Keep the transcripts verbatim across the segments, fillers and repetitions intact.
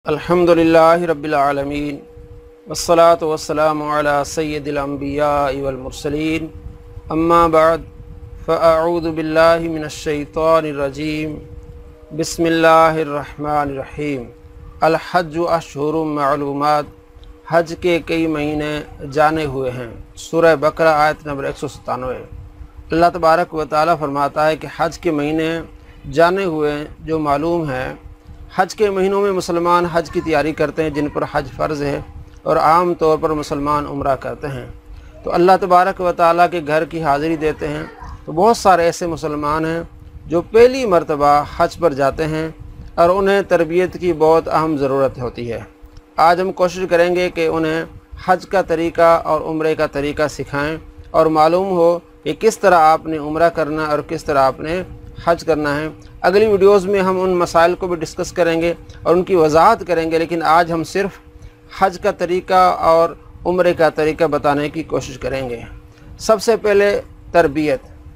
अल्हम्दुलिल्लाहि रब्बिल आलमीन वस्सलातु वस्सलामु अला सय्यिदिल अंबियाइ वल मुरसलीन अम्मा बाद फ़अऊज़ु बिल्लाहि मिनश शैतानिर रजीम बिस्मिल्लाहिर रहमानिर रहीम। अल हज्जु अशहुरुम मालूमात, हज के कई महीने जाने हुए हैं। सूरह बकरा आयत नंबर एक सौ सतानवे। अल्लाह तबारक व तआला फरमाता है कि हज के महीने जाने हुए जो मालूम है। हज के महीनों में मुसलमान हज की तैयारी करते हैं जिन पर हज फ़र्ज़ है, और आम तौर पर मुसलमान उम्रा करते हैं तो अल्लाह तबारक व तआला के घर की हाज़िरी देते हैं। तो बहुत सारे ऐसे मुसलमान हैं जो पहली मरतबा हज पर जाते हैं और उन्हें तरबियत की बहुत अहम ज़रूरत होती है। आज हम कोशिश करेंगे कि उन्हें हज का तरीक़ा और उम्रे का तरीक़ा सिखाएं और मालूम हो कि किस तरह आपने उम्रा करना और किस तरह आपने हज करना है। अगली वीडियोज़ में हम उन मसाइल को भी डिस्कस करेंगे और उनकी वजाहत करेंगे, लेकिन आज हम सिर्फ़ हज का तरीक़ा और उम्रे का तरीक़ा बताने की कोशिश करेंगे। सबसे पहले तरबियत।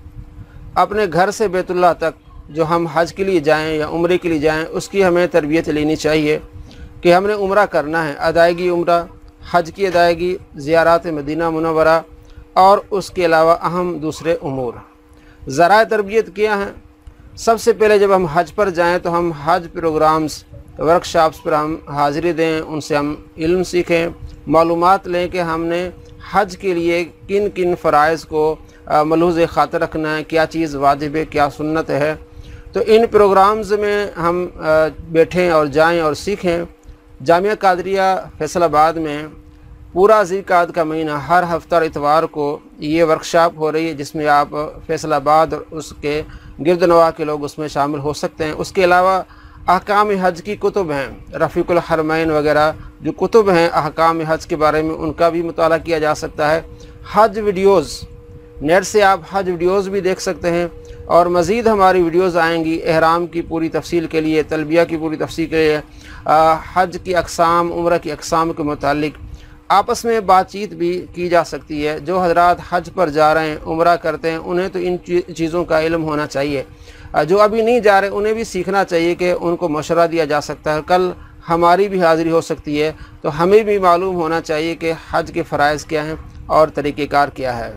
अपने घर से बैतुल्लाह तक जो हम हज के लिए जाएं या उम्रे के लिए जाएं, उसकी हमें तरबियत लेनी चाहिए कि हमने उम्रा करना है। अदायगी उम्रा, हज की अदायगी, ज़ियारत मदीना मुनव्वरा और उसके अलावा अहम दूसरे उमूर। ज़राए तरबियत क्या हैं? सबसे पहले जब हम हज पर जाएं तो हम हज प्रोग्राम्स, वर्कशॉप्स पर हम हाज़िरी दें, उनसे हम इल्म सीखें, मालूमात लें कि हमने हज के लिए किन किन फ़राइज़ को मलहूज़ ख़ातिर रखना है, क्या चीज़ वाजिब है, क्या सुन्नत है। तो इन प्रोग्राम्स में हम बैठें और जाएं और सीखें। जामिया कादरिया फैसलाबाद में पूरा ज़िलक़ाद का महीना हर हफ्ता इतवार को ये वर्कशॉप हो रही है, जिसमें आप फैसलाबाद और उसके गिरदनवा के लोग उसमें शामिल हो सकते हैं। उसके अलावा अहकाम हज की कुतुब हैं, रफ़ीकुल हरमैन वगैरह जो कुतुब हैं अहकाम हज के बारे में, उनका भी मुताला किया जा सकता है। हज वीडियोज़, नेट से आप हज वीडियोज़ भी देख सकते हैं और मज़ीद हमारी वीडियोज़ आएंगी एहराम की पूरी तफसील के लिए, तलबिया की पूरी तफसील के लिए, हज की अक़साम, उम्रा की अक़साम के मुतालिक आपस में बातचीत भी की जा सकती है। जो हजरात हज पर जा रहे हैं, उम्रा करते हैं, उन्हें तो इन चीज़ों का इल्म होना चाहिए। जो अभी नहीं जा रहे उन्हें भी सीखना चाहिए कि उनको मशवरा दिया जा सकता है। कल हमारी भी हाज़िरी हो सकती है, तो हमें भी मालूम होना चाहिए कि हज के फ़राइज़ क्या हैं और तरीक़ेकार क्या है।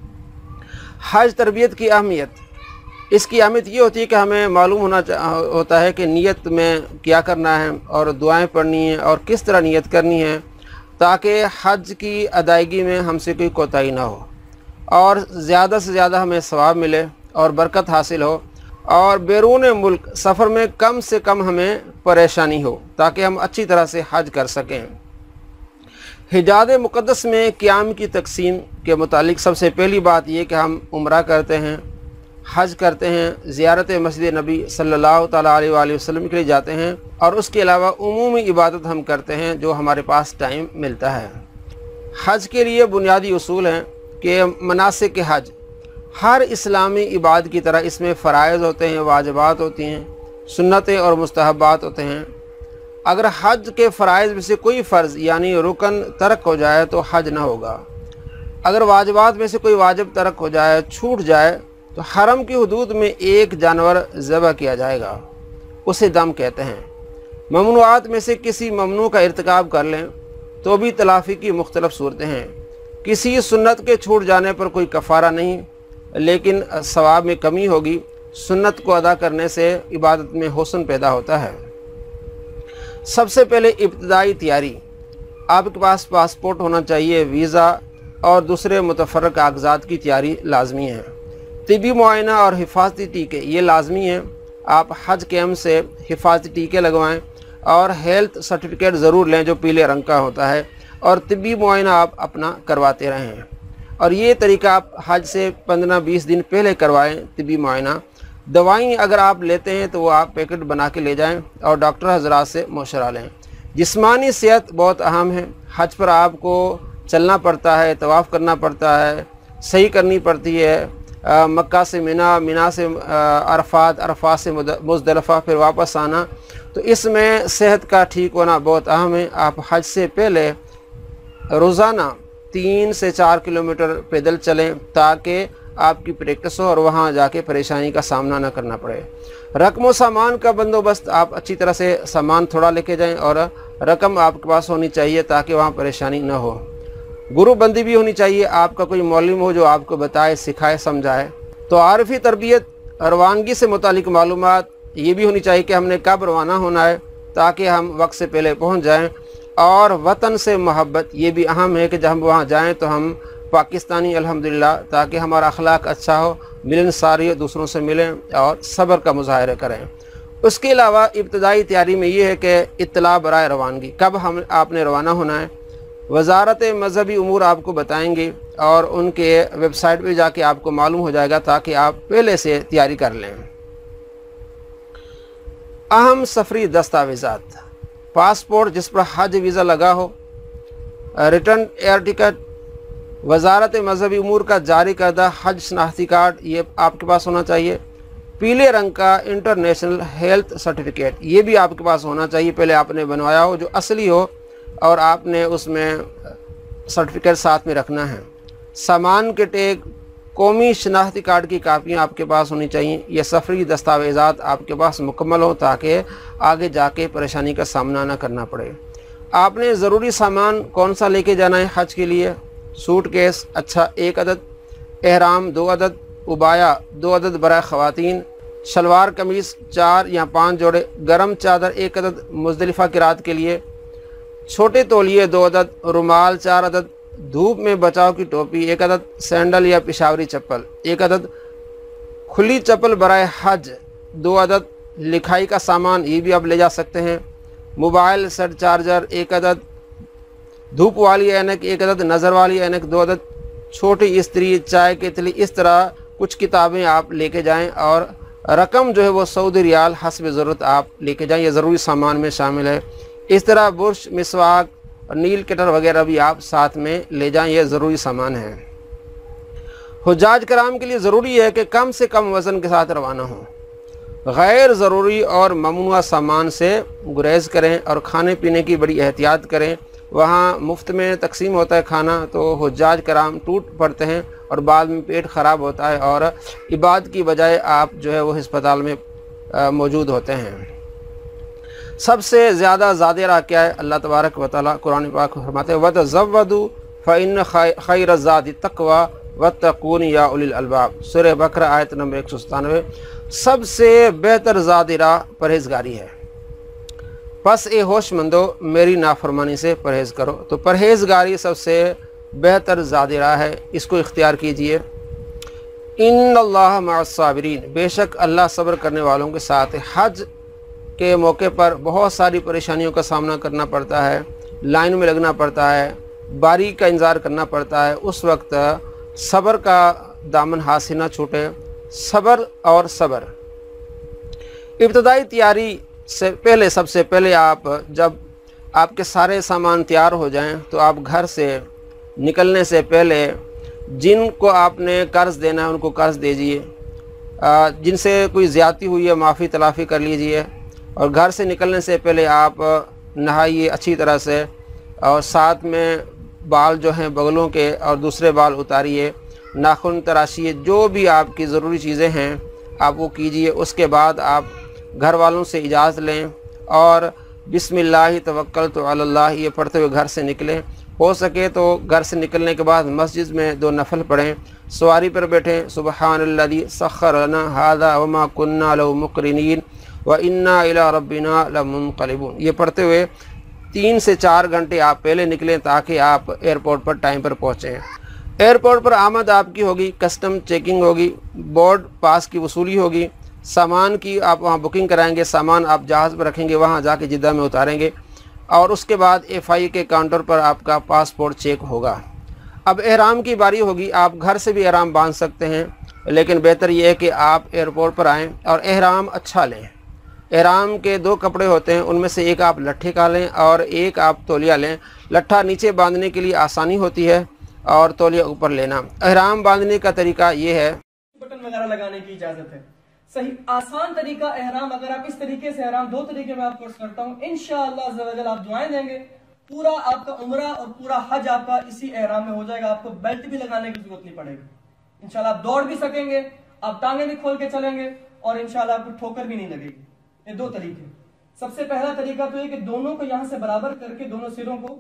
हज तरबियत की अहमियत, इसकी अहमियत ये होती है कि हमें मालूम होना होता है कि नीयत में क्या करना है और दुआएँ पढ़नी है और किस तरह नीयत करनी है, ताकि हज की अदायगी में हमसे कोई कोताही ना हो और ज़्यादा से ज़्यादा हमें सवाब मिले और बरकत हासिल हो, और बैरून मुल्क सफ़र में कम से कम हमें परेशानी हो, ताकि हम अच्छी तरह से हज कर सकें। हिजाज़ मुक़द्दस में क़याम की तक़सीम के मुतालिक सबसे पहली बात यह कि हम उम्रा करते हैं, हज करते हैं, ज़ियारत मस्जिद नबी सल्लल्लाहु तआला अलैहि वसल्लम के लिए जाते हैं, और उसके अलावा उमूमी इबादत हम करते हैं जो हमारे पास टाइम मिलता है। हज के लिए बुनियादी उसूल हैं कि मनासिक हज हर इस्लामी इबादत की तरह इसमें फ़राइज़ होते हैं, वाजिबात होती हैं, सुन्नतें और मुस्तहबात होते हैं। अगर हज के फ़राइज़ में से कोई फ़र्ज़ यानी रुकन तर्क हो जाए तो हज ना होगा। अगर वाजिबात में से कोई वाजिब तर्क हो जाए, छूट जाए, तो हरम की हदूद में एक जानवर ज़बह किया जाएगा, उसे दम कहते हैं। ममनुआत में से किसी ममनू का इर्तिकाब कर लें तो भी तलाफ़ी की मुख्तलिफ़ सूरतें हैं। किसी सुन्नत के छूट जाने पर कोई कफ़ारा नहीं, लेकिन सवाब में कमी होगी। सुन्नत को अदा करने से इबादत में हुस्न पैदा होता है। सबसे पहले इब्तिदाई तैयारी, आपके पास पासपोर्ट होना चाहिए, वीज़ा और दूसरे मुतफ़र्रक़ कागज़ात की तैयारी लाजमी है। तिबी मुआयना और हिफाजती टीके ये लाजमी हैं। आप हज कैम्प से हिफाजती टीके लगवाएं और हेल्थ सर्टिफिकेट ज़रूर लें जो पीले रंग का होता है, और तिबी मुआयना आप अपना करवाते रहें। और ये तरीका आप हज से पंद्रह बीस दिन पहले करवाएं तिबी मुआयना। दवाई अगर आप लेते हैं तो वो आप पैकेट बना के ले जाएं और डॉक्टर हजरात से मशवरा लें। जिस्मानी सेहत बहुत अहम है। हज पर आपको चलना पड़ता है, तवाफ़ करना पड़ता है, सही करनी पड़ती है। आ, मक्का से मिना, मिना से अरफात, अरफात से मुज़दलिफ़ा, फिर वापस आना। तो इसमें सेहत का ठीक होना बहुत अहम है। आप हज से पहले रोज़ाना तीन से चार किलोमीटर पैदल चलें ताकि आपकी प्रैक्टिस हो और वहाँ जाके परेशानी का सामना ना करना पड़े। रकम और सामान का बंदोबस्त, आप अच्छी तरह से सामान थोड़ा लेके जाएं और रकम आपके पास होनी चाहिए ताकि वहाँ परेशानी ना हो। गुरु बंदी भी होनी चाहिए, आपका कोई मौलवी हो जो आपको बताए, सिखाए, समझाए। तो आरफी तरबियत, रवानगी से मुतालिक मालूमात ये भी होनी चाहिए कि हमने कब रवाना होना है ताकि हम वक्त से पहले पहुँच जाएँ। और वतन से मोहब्बत ये भी अहम है कि जब हम वहाँ जाएँ तो हम पाकिस्तानी अल्हम्दुलिल्लाह, ताकि हमारा अखलाक अच्छा हो, मिलनसारी हो, दूसरों से मिलें और सब्र का मुजाहरा करें। उसके अलावा इब्तदाई तैयारी में ये है कि इत्तला बराए रवानगी, कब हम आपने रवाना होना है, वजारत मजहबी उमूर आपको बताएंगे और उनके वेबसाइट पे जाके आपको मालूम हो जाएगा ताकि आप पहले से तैयारी कर लें। अहम सफरी दस्तावेज़ात, पासपोर्ट जिस पर हज वीज़ा लगा हो, रिटर्न एयर टिकट, वजारत मजहबी उमूर का जारी करदा हज शनाख्ती कार्ड ये आपके पास होना चाहिए। पीले रंग का इंटरनेशनल हेल्थ सर्टिफिकेट ये भी आपके पास होना चाहिए, पहले आपने बनवाया हो, जो असली हो और आपने उसमें सर्टिफिकेट साथ में रखना है। सामान के टैग, कौमी शनाख्ती कार्ड की कापियाँ आपके पास होनी चाहिए। ये सफरी दस्तावेज़ात आपके पास मुकम्मल हो ताकि आगे जाके परेशानी का सामना ना करना पड़े। आपने ज़रूरी सामान कौन सा लेके जाना है हज के लिए? सूट केस अच्छा एक अदद, एहराम दो अदद, उबाया दो अदद बराए ख़वातीन, शलवार कमीज़ चार या पाँच जोड़े, गरम चादर एक अदद मुज़दलिफ़ा की रात के लिए, छोटे तौलिए दो अदद, रुमाल चार अदद, धूप में बचाव की टोपी एक अदद, सैंडल या पिशावरी चप्पल एक अदद, खुली चप्पल बराए हज दो अदद, लिखाई का सामान ये भी आप ले जा सकते हैं, मोबाइल सेट चार्जर एक अदद, धूप वाली ऐनक एक अदद, नज़र वाली ऐनक दो अदद, छोटी इस्त्री, चाय की केतली, इस तरह कुछ किताबें आप लेके जाएं और रकम जो है वो सऊदी रियाल हस्ब ज़रूरत आप लेके जाएं, ये ज़रूरी सामान में शामिल है। इस तरह बुर्श, मिसवाक और नील कटर वगैरह भी आप साथ में ले जाएं, ये ज़रूरी सामान है। हुज्जाज कराम के लिए ज़रूरी है कि कम से कम वज़न के साथ रवाना हों, गैर ज़रूरी और ममनुआ सामान से गुरेज करें और खाने पीने की बड़ी एहतियात करें। वहाँ मुफ्त में तकसीम होता है खाना, तो हुज्जाज कराम टूट पड़ते हैं और बाद में पेट ख़राब होता है और इबादत की बजाय आप जो है वो अस्पताल में मौजूद होते हैं। सबसे ज़्यादा ज़ादिरा क्या है? अल्लाह तबारक व तआला कुरान पाक में फरमाते हैं वतज़व्वदू फ़इन्न खैर ज़ादी तक़वा वत्तक़ून या उलिल अलबाब, सूरह बकरा आयत नंबर एक सौ सतानवे। सबसे बेहतर ज़ादिरा परहेज़गारी है, बस ए होशमंदो मेरी नाफरमानी से परहेज़ करो। तो परहेज़गारी सबसे बेहतर ज़ादिरा है, इसको इख्तियार कीजिए। इन्नल्लाह मअस्साबिरीन, बेशक अल्लाह सब्र करने वालों के साथ है। हज के मौके पर बहुत सारी परेशानियों का सामना करना पड़ता है, लाइन में लगना पड़ता है, बारी का इंतज़ार करना पड़ता है। उस वक्त सब्र का दामन हाथ से ना छूटे, सब्र और सब्र। इब्तदाई तैयारी से पहले, सबसे पहले आप जब आपके सारे सामान तैयार हो जाएं तो आप घर से निकलने से पहले जिनको आपने कर्ज़ देना है उनको कर्ज़ दीजिए, जिनसे कोई ज़्यादती हुई है माफ़ी तलाफ़ी कर लीजिए। और घर से निकलने से पहले आप नहाइए अच्छी तरह से और साथ में बाल जो हैं बगलों के और दूसरे बाल उतारिए, नाखून तराशिए, जो भी आपकी ज़रूरी चीज़ें हैं आप वो कीजिए। उसके बाद आप घर वालों से इजाज़त लें और बिस्मिल्लाह तवक्कलतु अलल्लाह ये पढ़ते हुए घर से निकलें। हो सके तो घर से निकलने के बाद मस्जिद में दो नफल पढ़ें, सवारी पर बैठें, सुबहानल्लज़ी सख्खर लना हाज़ा वमा कुन्ना लहू मुक़रिनीन व इन्ना इला रब्बिना लमुनक़लिबून, ये पढ़ते हुए तीन से चार घंटे आप पहले निकलें ताकि आप एयरपोर्ट पर टाइम पर पहुँचें। एयरपोर्ट पर आमद आपकी होगी, कस्टम चेकिंग होगी, बोर्ड पास की वसूली होगी, सामान की आप वहाँ बुकिंग कराएंगे, सामान आप जहाज़ पर रखेंगे, वहाँ जाके जिद्दा में उतारेंगे और उसके बाद एफ आई के काउंटर पर आपका पासपोर्ट चेक होगा। अब एहराम की बारी होगी, आप घर से भी एहराम बांध सकते हैं, लेकिन बेहतर यह है कि आप एयरपोर्ट पर आएँ और एहराम अच्छा लें। एहराम के दो कपड़े होते हैं, उनमें से एक आप लट्ठे का लें और एक आप तौलिया लें। लट्ठा नीचे बांधने के लिए आसानी होती है और तौलिया ऊपर लेना। एहराम बांधने का तरीका ये है, बटन वगैरह लगाने की इजाजत है। सही आसान तरीका एहराम, अगर आप इस तरीके से एहराम, दो तरीके में आपको करता हूँ, इंशाअल्लाह अज़्ज़ा वजल आप दुआएं देंगे, पूरा आपका उम्रा और पूरा हज आपका इसी एहराम में हो जाएगा। आपको बेल्ट भी लगाने की जरूरत नहीं पड़ेगी। इंशाल्लाह आप दौड़ भी सकेंगे, आप टांगे भी खोल के चलेंगे और इंशाल्लाह आपको ठोकर भी नहीं लगेगी। ये दो तरीके। सबसे पहला तरीका तो ये कि दोनों को यहां से बराबर करके दोनों सिरों को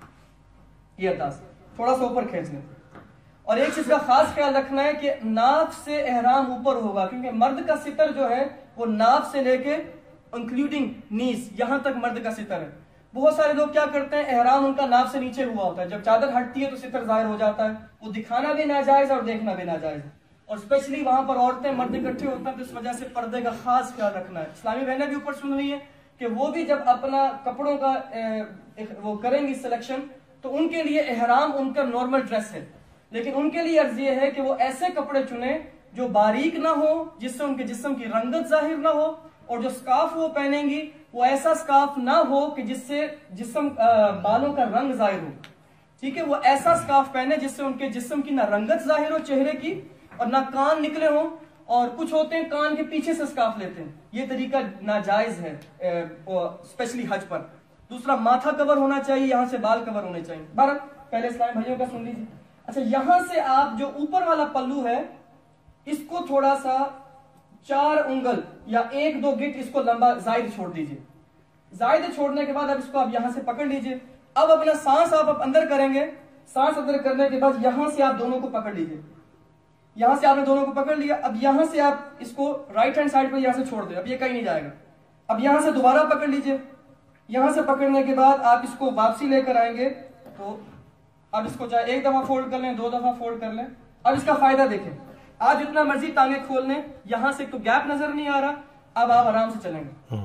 ये अंदाज थोड़ा सा ऊपर खींच लें। और एक चीज का खास ख्याल रखना है कि नाफ से एहराम ऊपर होगा, क्योंकि मर्द का सितर जो है वो नाफ से लेके इंक्लूडिंग नीज यहां तक मर्द का सितर है। बहुत सारे लोग क्या करते हैं, एहराम उनका नाफ से नीचे हुआ होता है, जब चादर हटती है तो सितर जाहिर हो जाता है। वो दिखाना भी नाजायज और देखना भी नाजायज है। और स्पेशली वहां पर औरतें मर्द इकट्ठे होते हैं, तो इस वजह से पर्दे का खास ख्याल रखना है। इस्लामी बहनें भी ऊपर सुन रही है कि वो भी जब अपना कपड़ों का ए, वो करेंगी सिलेक्शन, तो उनके लिए एहराम उनका नॉर्मल ड्रेस है, लेकिन उनके लिए अर्ज ये है कि वो ऐसे कपड़े चुने जो बारीक ना हो, जिससे उनके जिस्म की रंगत जाहिर ना हो, और जो स्कार्फ वो पहनेंगी वो ऐसा स्कार्फ ना हो कि जिससे जिस्म बालों का रंग जाहिर हो। ठीक है, वो ऐसा स्कार्फ पहने जिससे उनके जिस्म की ना रंगत जाहिर हो चेहरे की, और ना कान निकले हो। और कुछ होते हैं कान के पीछे से स्कार्फ लेते हैं, ये तरीका नाजायज है स्पेशली हज पर। दूसरा, माथा कवर होना चाहिए, यहां से बाल कवर होने चाहिए। बारह पहले इस्लामी भाइयों का सुन लीजिए। अच्छा, यहां से आप जो ऊपर वाला पल्लू है इसको थोड़ा सा चार उंगल या एक दो गिट इसको लंबा जायद छोड़ दीजिए। जायद छोड़ने के बाद अब इसको आप यहां से पकड़ लीजिए। अब अपना सांस आप, आप अंदर करेंगे। सांस अंदर करने के बाद यहां से आप दोनों को पकड़ लीजिए। यहां से आपने दोनों को पकड़ लिया। अब यहां से आप इसको राइट हैंड साइड पर यहां से छोड़ दें, अब ये कहीं नहीं जाएगा। अब यहां से दोबारा पकड़ लीजिए। यहां से पकड़ने के बाद आप इसको वापसी लेकर आएंगे, तो अब इसको चाहे एक दफा फोल्ड कर लें, दो दफा फोल्ड कर लें। अब इसका फायदा देखें, आज जितना मर्जी टांगे खोल लें, यहां से तो गैप नजर नहीं आ रहा। अब आप आराम से चलेंगे।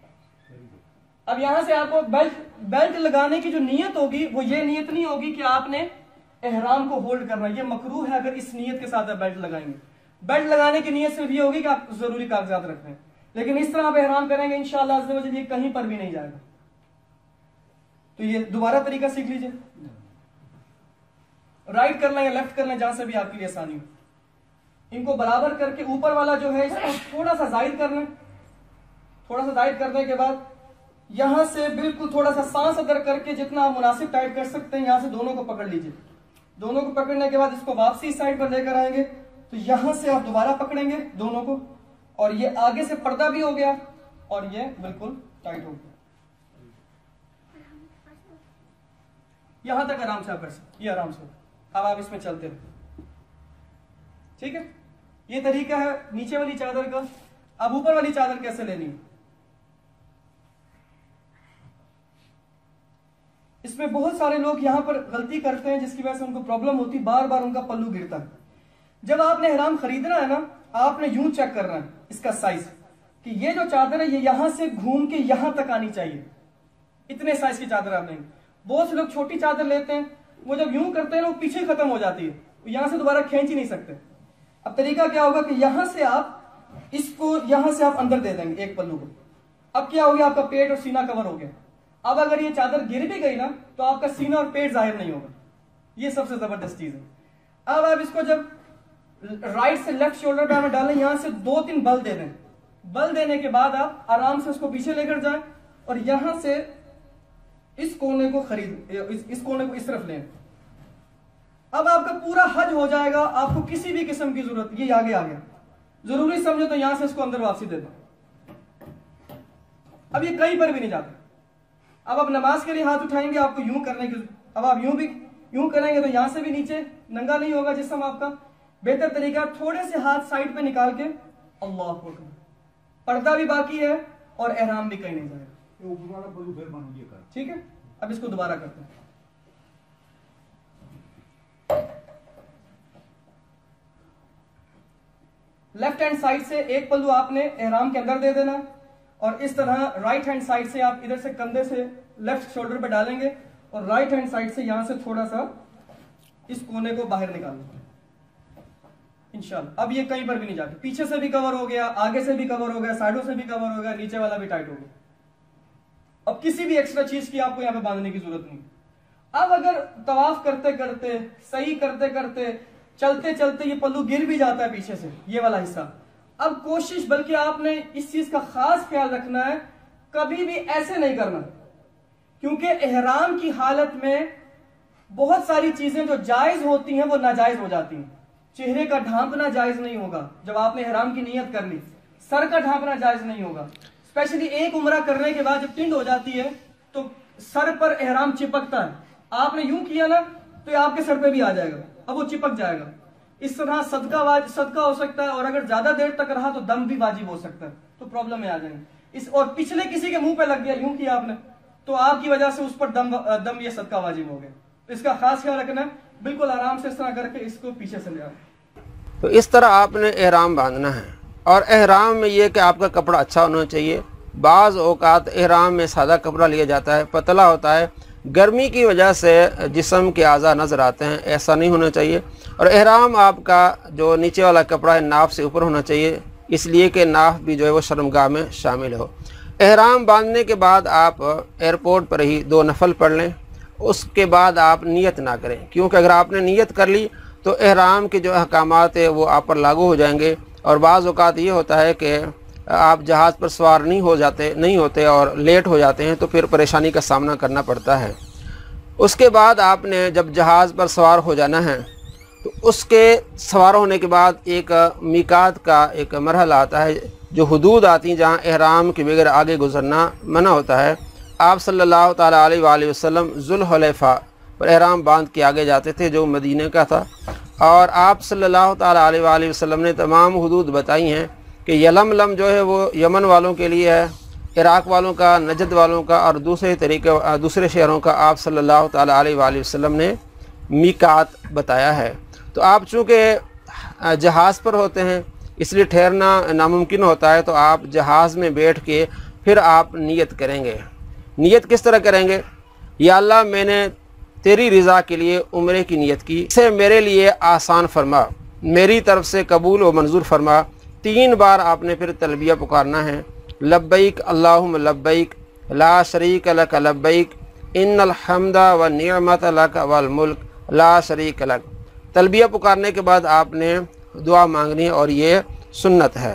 अब यहां से आपको बेल्ट बेल्ट लगाने की जो नियत होगी वो ये नियत नहीं होगी कि आपने एहराम को होल्ड करना है। ये मकरूह है अगर इस नियत के साथ आप बेल्ट लगाएंगे। बेल्ट लगाने की नियत सिर्फ ये होगी कि आप जरूरी कागजात रख रहे हैं, लेकिन इस तरह आप एहराम करेंगे इंशाअल्लाह अज़्ज़ व जल ये कहीं पर भी नहीं जाएगा। तो ये दोबारा तरीका सीख लीजिए। राइट कर लें या लेफ्ट कर लें, जहां से भी आपके लिए आसानी हो। इनको बराबर करके ऊपर वाला जो है इसको थोड़ा सा जायद कर लें। थोड़ा सा जायद करने के बाद यहां से बिल्कुल थोड़ा सा सांस अंदर करके जितना आप मुनासिब टाइट कर सकते हैं, यहां से दोनों को पकड़ लीजिए। दोनों को पकड़ने के बाद इसको वापसी इस साइड पर लेकर आएंगे, तो यहां से आप दोबारा पकड़ेंगे दोनों को, और ये आगे से पर्दा भी हो गया और ये बिल्कुल टाइट हो गया। यहां तक आराम से आप कर सकते, ये आराम से। अब आप इसमें चलते रहे। ठीक है, ये तरीका है नीचे वाली चादर का। अब ऊपर वाली चादर कैसे लेनी है, इसमें बहुत सारे लोग यहां पर गलती करते हैं जिसकी वजह से उनको प्रॉब्लम होती, बार बार उनका पल्लू गिरता है। जब आपने इहराम खरीदना है ना, आपने यूं चेक करना है इसका साइज, कि ये जो चादर है ये यहां से घूम के यहां तक आनी चाहिए। इतने साइज की चादर आप लेंगे। बहुत से लोग छोटी चादर लेते हैं, वो जब यूं करते हैं ना वो पीछे खत्म हो जाती है, यहां से दोबारा खींच ही नहीं सकते। अब तरीका क्या होगा कि यहां से आप इसको यहां से आप अंदर दे देंगे एक पल्लू को। अब क्या हो गया, आपका पेट और सीना कवर हो गया। अब अगर ये चादर गिर भी गई ना तो आपका सीना और पेट जाहिर नहीं होगा। ये सबसे जबरदस्त चीज है। अब आप इसको जब राइट से लेफ्ट शोल्डर पे हमें डालें, यहां से दो तीन बल दे दें। बल देने के बाद आप आराम से उसको पीछे लेकर जाएं और यहां से इस कोने को खरीद इस, इस कोने को इस तरफ लें। अब आपका पूरा हज हो जाएगा, आपको किसी भी किस्म की जरूरत, ये आगे आ गया, जरूरी समझो तो यहां से इसको अंदर वापसी दे दो। अब ये कहीं पर भी नहीं जाता। अब आप नमाज के लिए हाथ उठाएंगे, आपको यूं करने की, अब आप यूं भी यूं करेंगे तो यहां से भी नीचे नंगा नहीं होगा जिस्म आपका। बेहतर तरीका, थोड़े से हाथ साइड पे निकाल के अल्लाह अकबर, पर्दा भी बाकी है और एहराम भी कहीं नहीं जाएगा। ठीक है, अब इसको दोबारा करते हैं। लेफ्ट हैंड साइड से एक पल्लू आपने एहराम के अंदर दे देना, और इस तरह राइट हैंड साइड से आप इधर से कंधे से लेफ्ट शोल्डर पे डालेंगे और राइट हैंड साइड से यहां से थोड़ा सा इस कोने को बाहर निकालेंगे इंशाल्लाह। अब ये कहीं पर भी नहीं जाते, पीछे से भी कवर हो गया, आगे से भी कवर हो गया, साइडों से भी कवर हो गया, नीचे वाला भी टाइट हो गया। अब किसी भी एक्स्ट्रा चीज की आपको यहां पे बांधने की जरूरत नहीं। अब अगर तवाफ करते करते, सही करते करते, चलते चलते ये पल्लू गिर भी जाता है पीछे से, ये वाला हिस्सा, अब कोशिश, बल्कि आपने इस चीज का खास ख्याल रखना है, कभी भी ऐसे नहीं करना, क्योंकि एहराम की हालत में बहुत सारी चीजें जो जायज होती हैं वो नाजायज हो जाती हैं। चेहरे का ढांपना जायज नहीं होगा जब आपने ihram की नियत कर ली, सर का ढांपना जायज नहीं होगा। स्पेशली एक उम्रा करने के बाद जब टिंड हो जाती है तो सर पर ihram चिपकता है, आपने यूं किया ना तो ये आपके सर पे भी आ जाएगा, अब वो चिपक जाएगा। इस तरह सदका वाज सदका हो सकता है, और अगर ज्यादा देर तक रहा तो दम भी वाजिब हो सकता है, तो प्रॉब्लम में आ जाएंगे। इस और पिछले किसी के मुंह पे लग गया, यूं किया आपने, तो आपकी वजह से उस पर दम दम ये सदका वाजिब हो गया। तो इसका खास ख्याल रखना है, बिल्कुल आराम से इस तरह करके इसको पीछे से ले आओ। तो इस तरह आपने एहराम बांधना है, और एहराम में ये कि आपका कपड़ा अच्छा होना चाहिए। बाज़ औक़ात एहराम में सादा कपड़ा लिया जाता है, पतला होता है, गर्मी की वजह से जिस्म के आज़ा नज़र आते हैं, ऐसा नहीं होना चाहिए। और एहराम आपका जो नीचे वाला कपड़ा है नाफ से ऊपर होना चाहिए, इसलिए कि नाफ भी जो है वो शर्मगाह में शामिल हो। एहराम बांधने के बाद आप एयरपोर्ट पर ही दो नफल पढ़ लें, उसके बाद आप नियत ना करें, क्योंकि अगर आपने नियत कर ली तो एहराम के जो अहकामात है वो आप पर लागू हो जाएंगे। और बाज़ औक़ात ये होता है कि आप जहाज़ पर सवार नहीं हो जाते नहीं होते और लेट हो जाते हैं, तो फिर परेशानी का सामना करना पड़ता है। उसके बाद आपने जब जहाज़ पर सवार हो जाना है तो उसके सवार होने के बाद एक मीकात का एक मरहला आता है, जो हुदूद आती हैं जहाँ एहराम के बगैर आगे गुजरना मना होता है। आप सल्लल्लाहु ताला अलैहि वसल्लम ज़ुल्हुलैफ़ा पर एहराम बांध के आगे जाते थे, जो मदीने का था, और आप सल्लल्लाहु ताला अलैहि वसल्लम ने तमाम हुदूद बताई हैं कि यलमलम जो है वो यमन वालों के लिए है, इराक़ वालों का, नजद वालों का, और दूसरे तरीके दूसरे शहरों का आप सल्लल्लाहु ताला अलैहि वसल्लम ने मीकात बताया है। तो आप चूँकि जहाज़ पर होते हैं इसलिए ठहरना नामुमकिन होता है, तो आप जहाज़ में बैठ के फिर आप नियत करेंगे। नियत किस तरह करेंगे? या अल्लाह, मैंने तेरी रज़ा के लिए उम्रे की नियत की, इसे मेरे लिए आसान फरमा, मेरी तरफ से कबूल व मंजूर फरमा। तीन बार आपने फिर तलबिया पुकारना है, लब्बैक अल्लाहुम्मा लब्बैक ला शरीक लक लब्बैक इन्नल हम्दा व निअमत लक वल मुल्क ला शरीक लक। तलबिया पुकारने के बाद आपने दुआ मांगनी है, और ये सुन्नत है।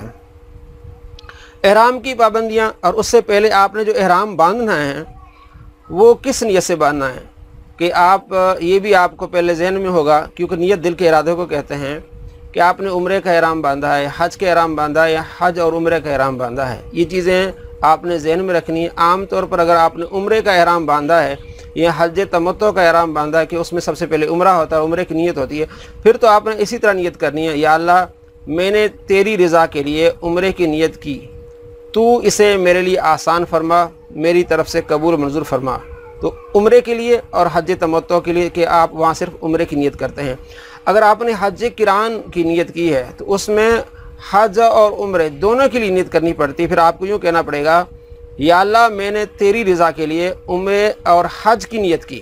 एहराम की पाबंदियाँ, और उससे पहले आपने जो एहराम बांधना है वो किस नियत से बांधना है कि आप, ये भी आपको पहले जहन में होगा, क्योंकि नियत दिल के इरादे को कहते हैं कि आपने उम्रे का एहराम बांधा है, हज का एहराम बांधा है, या हज और उम्रे का एहराम बांधा है। ये चीज़ें आपने जहन में रखनी है। आम तौर पर अगर आपने उम्रे का एहराम बांधा है या हज तमत्तो का एहराम बांधा है कि उसमें सबसे पहले उम्रा होता है, उम्रे की नियत होती है, फिर तो आपने इसी तरह नियत करनी है, या अल्लाह, मैंने तेरी रज़ा के लिए उम्रे की नियत की, तू इसे मेरे लिए आसान फरमा, मेरी तरफ से कबूल मंजूर फरमा। तो उम्रे के लिए और हज तमत्तो के लिए कि आप वहाँ सिर्फ उम्रे की नियत करते हैं। अगर आपने हज किरान की नियत की है तो उसमें हज और उम्रे दोनों के लिए नियत करनी पड़ती है। फिर आपको यूँ कहना पड़ेगा, या अल्लाह, मैंने तेरी रज़ा के लिए उम्रे और हज की नियत की,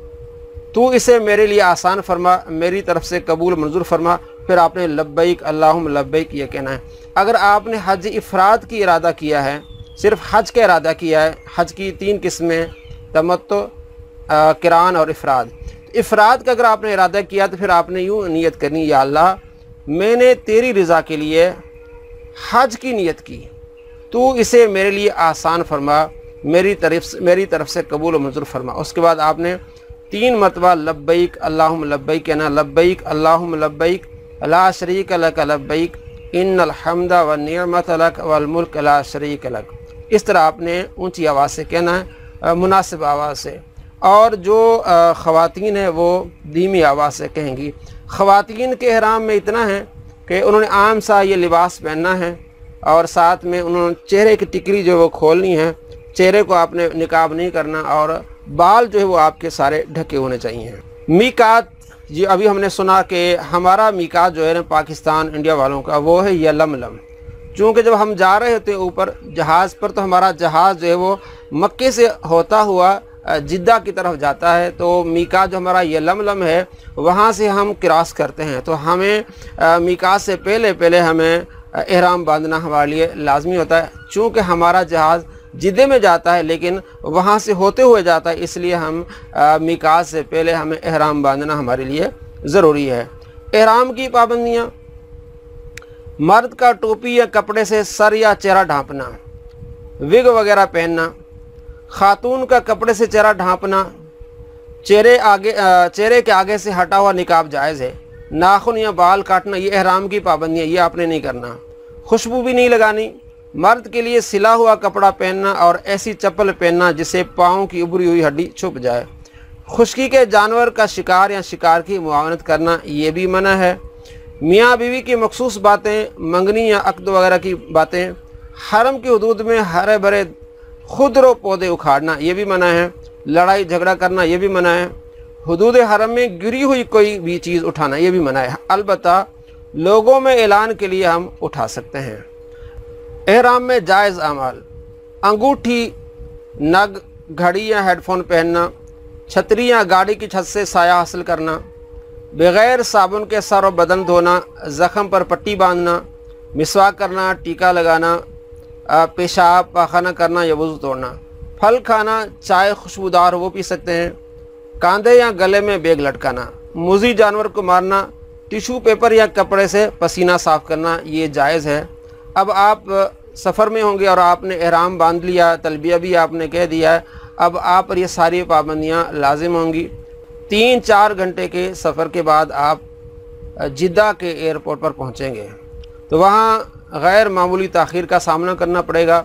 तू इसे मेरे लिए आसान फरमा, मेरी तरफ से कबूल मंजूर फरमा। फिर आपने लब्बैक अल्लाहुम्मा लब्बैक ये कहना है। अगर आपने हज इफ़राद की इरादा किया है, सिर्फ हज का इरादा किया है, हज की तीन किस्में तमत्तो, किरान और इफ़राद। इफ़राद का अगर आपने इरादा किया तो फिर आपने यूँ नियत करनी, या अल्लाह, मैंने तेरी रज़ा के लिए हज की नियत की, तू इसे मेरे लिए आसान फरमा, मेरी तरफ मेरी तरफ से कबूल व मंजूर फरमा। उसके बाद आपने तीन मरतबा लब्बैक अल्लाहुम्मा लब्बैक कहना, लब्बैक अल्लाहुम्मा लब्बैक ला शरीक लक लब्बैक इन्नल हम्दा व निअमत लक वल मुल्क ला शरीक लक। इस तरह आपने ऊंची आवाज़ से कहना है, मुनासिब आवाज़ से। और जो ख़वातीन है वो धीमी आवाज़ से कहेंगी। ख़वातीन के एहराम में इतना है कि उन्होंने आम सा ये लिबास पहनना है, और साथ में उन्होंने चेहरे की टिकरी जो है वो खोलनी है, चेहरे को आपने निकाब नहीं करना, और बाल जो है वो आपके सारे ढके होने चाहिए। मीकात, जी अभी हमने सुना कि हमारा मीकात जो है ना पाकिस्तान इंडिया वालों का, वो है यलमलम। चूँकि जब हम जा रहे होते हैं ऊपर जहाज़ पर, तो हमारा जहाज़ जो है वो मक्के से होता हुआ जिद्दा की तरफ जाता है, तो मीकात जो हमारा यलमलम है वहाँ से हम क्रॉस करते हैं। तो हमें मीकात से पहले पहले हमें एहराम बांधना हमारे लिए लाजमी होता है। चूँकि हमारा जहाज़ जिद्दे में जाता है लेकिन वहाँ से होते हुए जाता है, इसलिए हम मीकात से पहले हमें एहराम बांधना हमारे लिए ज़रूरी है। एहराम की पाबंदियाँ, मर्द का टोपी या कपड़े से सर या चेहरा ढांपना, विग वगैरह पहनना, खातून का कपड़े से चेहरा ढांपना, चेहरे आगे चेहरे के आगे से हटा हुआ निकाब जायज़ है, नाखून या बाल काटना ये एहराम की पाबंदी है, ये आपने नहीं करना। खुशबू भी नहीं लगानी। मर्द के लिए सिला हुआ कपड़ा पहनना और ऐसी चप्पल पहनना जिससे पाँव की उभरी हुई हड्डी छुप जाए। खुश्की के जानवर का शिकार या शिकार की मुआवनत करना ये भी मना है। मियाँ बीवी की मखसूस बातें, मंगनी या अक़्द वगैरह की बातें, हरम की हदूद में हरे भरे खुदरो पौधे उखाड़ना ये भी मना है। लड़ाई झगड़ा करना ये भी मना है। हदूद हरम में गिरी हुई कोई भी चीज़ उठाना ये भी मना है। अलबत्ता लोगों में ऐलान के लिए हम उठा सकते हैं। एहराम में जायज़ अमाल, अंगूठी, नग, घड़ी या हेडफोन पहनना, छतरी या गाड़ी की छत से साया हासिल करना, बग़ैर साबुन के सर और बदन धोना, ज़ख़म पर पट्टी बांधना, मिसवाक करना, टीका लगाना, पेशाब पाखाना करना या वज़ू तोड़ना, फल खाना, चाय खुशबूदार वो पी सकते हैं, कांधे या गले में बेग लटकाना, मुज़ी जानवर को मारना, टिशू पेपर या कपड़े से पसीना साफ़ करना ये जायज़ है। अब आप सफ़र में होंगे और आपने एहराम बांध लिया, तलबिया भी आपने कह दिया है, अब आप पर ये सारी पाबंदियाँ लाजिम होंगी। तीन चार घंटे के सफ़र के बाद आप जिद्दा के एयरपोर्ट पर पहुँचेंगे तो वहाँ गैर मामूली ताख़ीर का सामना करना पड़ेगा।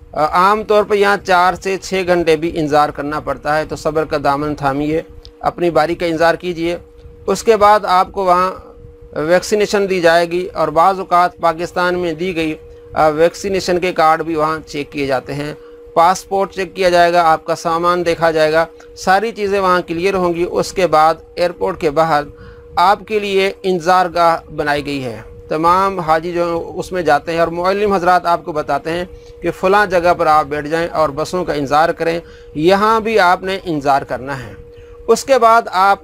आम तौर पर यहाँ चार से छः घंटे भी इंतज़ार करना पड़ता है, तो सब्र का दामन थामिए, अपनी बारी का इंतज़ार कीजिए। उसके बाद आपको वहाँ वैक्सीनेशन दी जाएगी और बाज़ औक़ात पाकिस्तान में दी गई वैक्सीनेशन के कार्ड भी वहाँ चेक किए जाते हैं। पासपोर्ट चेक किया जाएगा, आपका सामान देखा जाएगा, सारी चीज़ें वहाँ क्लियर होंगी। उसके बाद एयरपोर्ट के बाहर आपके लिए इंतज़ार गाह बनाई गई है। तमाम हाजी जो उसमें जाते हैं और मुअल्लिम हज़रात आपको बताते हैं कि फ़लाँ जगह पर आप बैठ जाएं और बसों का इंतज़ार करें, यहाँ भी आपने इंतज़ार करना है। उसके बाद आप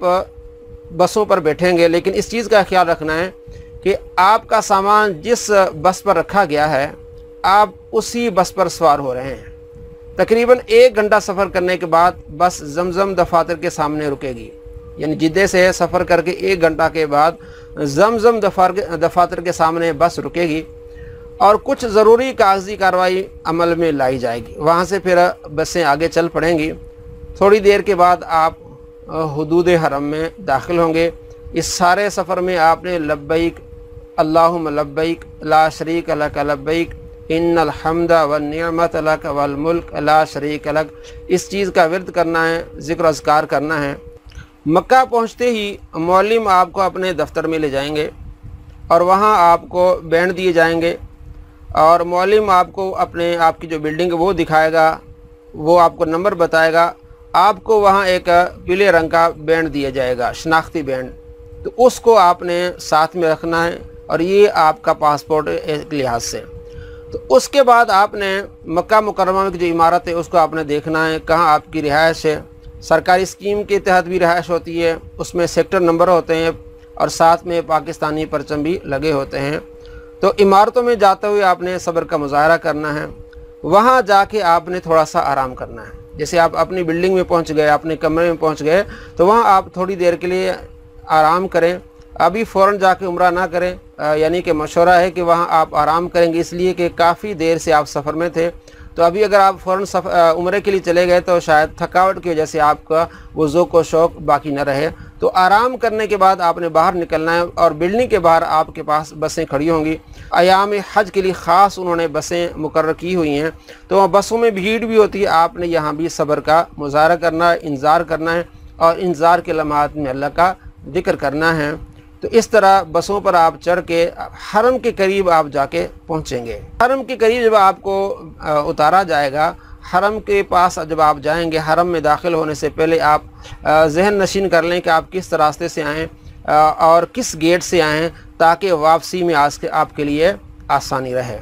बसों पर बैठेंगे, लेकिन इस चीज़ का ख्याल रखना है कि आपका सामान जिस बस पर रखा गया है आप उसी बस पर सवार हो रहे हैं। तकरीबन एक घंटा सफ़र करने के बाद बस जमजम दफातर के सामने रुकेगी, यानी जिद्दे से सफ़र करके एक घंटा के बाद जमजम दफातर के सामने बस रुकेगी और कुछ ज़रूरी कागजी कार्रवाई अमल में लाई जाएगी। वहाँ से फिर बसें आगे चल पड़ेंगी। थोड़ी देर के बाद आप हुदूद हरम में दाखिल होंगे। इस सारे सफ़र में आपने लब्बैक अल्लाहुम्मा लब्बैक ला शरीक लक लब्बैक इन्नल हम्दा वन निअमत लक वल मुल्क ला शरीक लक, इस चीज़ का विर्द करना है, ज़िक्र अज़कार करना है। मक्का पहुँचते ही मौलिम आपको अपने दफ्तर में ले जाएंगे और वहाँ आपको बैंड दिए जाएंगे और मौलिम आपको अपने आपकी जो बिल्डिंग वो दिखाएगा, वो आपको नंबर बताएगा। आपको वहाँ एक पीले रंग का बैंड दिया जाएगा, शनाख्ती बैंड, तो उसको आपने साथ में रखना है और ये आपका पासपोर्ट एक लिहाज से। तो उसके बाद आपने मक्का मुकर्रमा में जो इमारत है उसको आपने देखना है, कहाँ आपकी रिहाइश है। सरकारी स्कीम के तहत भी रिहाइश होती है, उसमें सेक्टर नंबर होते हैं और साथ में पाकिस्तानी परचम भी लगे होते हैं। तो इमारतों में जाते हुए आपने सब्र का मुजाहरा करना है। वहाँ जाके आपने थोड़ा सा आराम करना है। जैसे आप अपनी बिल्डिंग में पहुँच गए, अपने कमरे में पहुँच गए, तो वहाँ आप थोड़ी देर के लिए आराम करें। अभी फ़ौरन जाके उम्रा ना करें, यानी कि मशवरा है कि वहाँ आप आराम करेंगे इसलिए कि काफ़ी देर से आप सफ़र में थे। तो अभी अगर आप फ़ौरन उम्रे के लिए चले गए तो शायद थकावट की वजह से आपका वो ज़ौक़ व शौक़ बाकी न रहे। तो आराम करने के बाद आपने बाहर निकलना है और बिल्डिंग के बाहर आपके पास बसें खड़ी होंगी। अयाम हज के लिए ख़ास उन्होंने बसें मुकर्रर की हुई हैं, तो बसों में भीड़ भी होती है। आपने यहाँ भी सब्र का मुजाहरा करना है, इंतज़ार करना है और इंतज़ार के लम्हात में अल्लाह का ज़िक्र करना है। तो इस तरह बसों पर आप चढ़ के हरम के करीब आप जाके पहुँचेंगे। हरम के करीब जब आपको उतारा जाएगा, हरम के पास जब आप जाएंगे, हरम में दाखिल होने से पहले आप जहन नशीन कर लें कि आप किस रास्ते से आएँ और किस गेट से आएँ, ताकि वापसी में आज के आपके लिए आसानी रहे।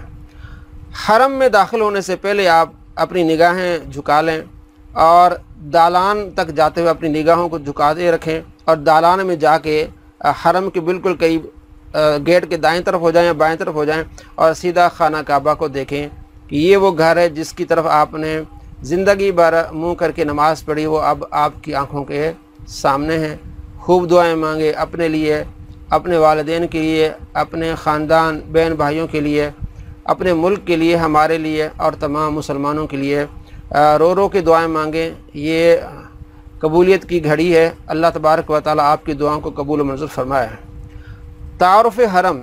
हरम में दाखिल होने से पहले आप अपनी निगाहें झुका लें और दालान तक जाते हुए अपनी निगाहों को झुकाते रखें और दालान में जाके हरम के बिल्कुल करीब गेट के दाएं तरफ हो जाएं या बाएं तरफ हो जाएं और सीधा खाना काबा को देखें कि ये वो घर है जिसकी तरफ आपने ज़िंदगी भर मुँह करके नमाज़ पढ़ी, वो अब आपकी आँखों के सामने है। खूब दुआएं मांगे अपने लिए, अपने वालिदैन के लिए, अपने ख़ानदान बहन भाइयों के लिए, अपने मुल्क के लिए, हमारे लिए और तमाम मुसलमानों के लिए रो रो के दुआएं मांगें। ये कबूलियत की घड़ी है। अल्लाह तबारक व तआला आपकी दुआओं को कबूल मंजूर फरमाए। तारुफ़ हरम,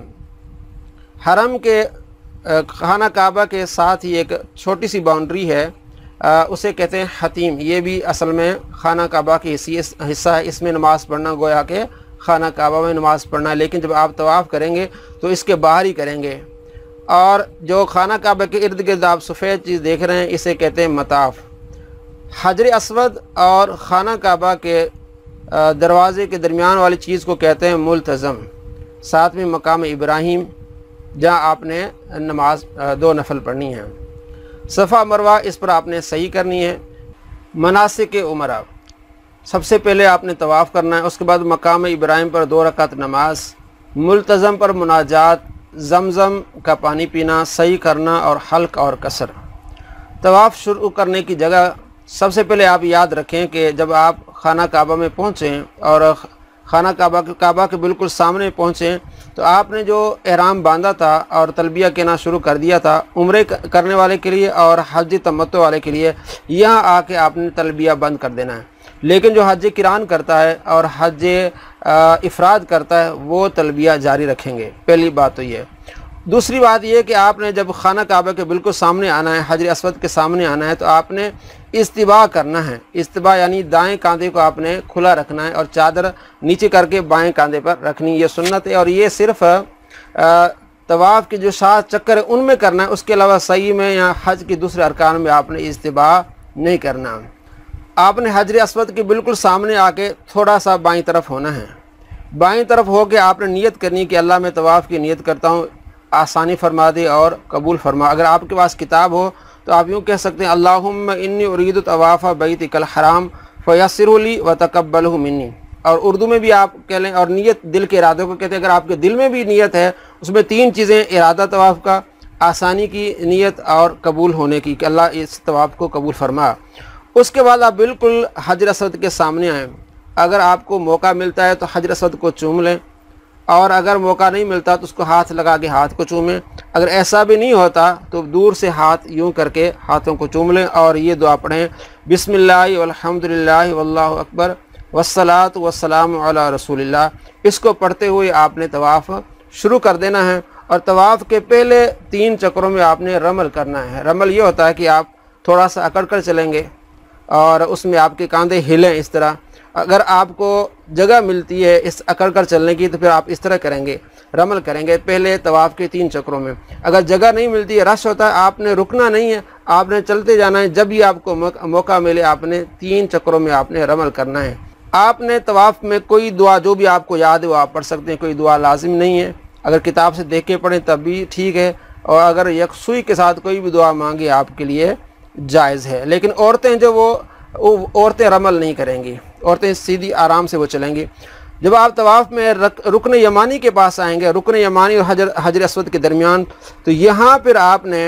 हरम के खाना काबा के साथ ही एक छोटी सी बाउंड्री है, आ, उसे कहते हैं हतीम। ये भी असल में खाना काबा की हिस्सा है। इसमें नमाज़ पढ़ना गोया के खाना काबा में नमाज़ पढ़ना है, लेकिन जब आप तवाफ़ करेंगे तो इसके बाहर ही करेंगे। और जो खाना काबा के इर्द गिर्द आप सफ़ेद चीज़ देख रहे हैं, इसे कहते हैं मताफ़। हजर अस्वद और खाना काबा के दरवाज़े के दरमियान वाली चीज़ को कहते हैं मुल्तज़म। साथ में मकाम इब्राहिम, जहाँ आपने नमाज दो नफल पढ़नी है। सफ़ा मरवा इस पर आपने सही करनी है। मनासिक उमरा, सबसे पहले आपने तवाफ़ करना है, उसके बाद मकाम इब्राहिम पर दो रकात नमाज, मुल्तज़म पर मुनाजात, जमज़म का पानी पीना, सही करना और हल्क और कसर। तवाफ़ शुरू करने की जगह सबसे पहले आप याद रखें कि जब आप खाना काबा में पहुँचें और खाना काबा के काबा के बिल्कुल सामने पहुँचें तो आपने जो एहराम बांधा था और तलबिया कहना शुरू कर दिया था, उम्रे करने वाले के लिए और हज तमत्तो वाले के लिए, यहाँ आके आपने तलबिया बंद कर देना है। लेकिन जो हज किरान करता है और हज इफ़राद करता है वो तलबिया जारी रखेंगे। पहली बात तो ये। दूसरी बात यह कि आपने जब खाना काबा के बिल्कुल सामने आना है, हजर अस्वद के सामने आना है, तो आपने इस्तिबा करना है। इस्तिबा यानी दाएं कांधे को आपने खुला रखना है और चादर नीचे करके बाएं कांधे पर रखनी, ये सुन्नत है। और ये सिर्फ तवाफ़ के जो सात चक्कर है उनमें करना है, उसके अलावा सही में या हज के दूसरे अरकान में आपने इस्तिबा नहीं करना। आपने हजर अस्वद के बिल्कुल सामने आके थोड़ा सा बाईं तरफ होना है। बाईं तरफ हो के आपने नियत करनी कि अल्लाह मैं तवाफ़ की नियत करता हूँ, आसानी फरमा दे और कबूल फरमा। अगर आपके पास किताब हो तो आप यूँ कह सकते हैं अल्लाहुम्मा इन्नी उरीदु तवाफ़ा बैतिकल हराम फयस्सिरहु ली व तक़ब्बलहु मिन्नी। और उर्दू में भी आप कह लें। और नियत दिल के इरादे को कहते हैं। अगर आपके दिल में भी नियत है, उसमें तीन चीज़ें, इरादा तवाफ़ का, आसानी की नियत और कबूल होने की, कि अल्लाह इस तवाफ़ को कबूल फरमा। उसके बाद आप बिल्कुल हजर अस्वद के सामने आएँ। अगर आपको मौका मिलता है तो हजर अस्वद को चूम लें, और अगर मौका नहीं मिलता तो उसको हाथ लगा के हाथ को चूमें। अगर ऐसा भी नहीं होता तो दूर से हाथ यूं करके हाथों को चूम लें और ये दुआ पढ़ें, बिस्मिल्लाहि वल्हम्दुलिल्लाहि वल्लाहु अकबर वस्सलातु वस्सलामु अला रसूलिल्लाह। इसको पढ़ते हुए आपने तवाफ़ शुरू कर देना है। और तवाफ़ के पहले तीन चक्रों में आपने रमल करना है। रमल ये होता है कि आप थोड़ा सा अकड़ कर चलेंगे और उसमें आपके कांधे हिलें इस तरह। अगर आपको जगह मिलती है इस अकड़ कर चलने की तो फिर आप इस तरह करेंगे, रमल करेंगे पहले तवाफ़ के तीन चक्रों में। अगर जगह नहीं मिलती है, रश होता है, आपने रुकना नहीं है, आपने चलते जाना है। जब भी आपको मौका मिले आपने तीन चक्रों में आपने रमल करना है। आपने तवाफ़ में कोई दुआ जो भी आपको याद है वो आप पढ़ सकते हैं, कोई दुआ लाजिम नहीं है। अगर किताब से देख के पढ़ें तब भी ठीक है, और अगर यकसुई के साथ कोई भी दुआ मांगे आपके लिए जायज़ है। लेकिन औरतें जो वो औरतें रमल नहीं करेंगी, औरतें सीधी आराम से वो चलेंगी। जब आप तवाफ़ में रुकन यमानी के पास आएंगे, रुकन यमानी और हजर हजर अस्वद के दरमियान, तो यहाँ पर आपने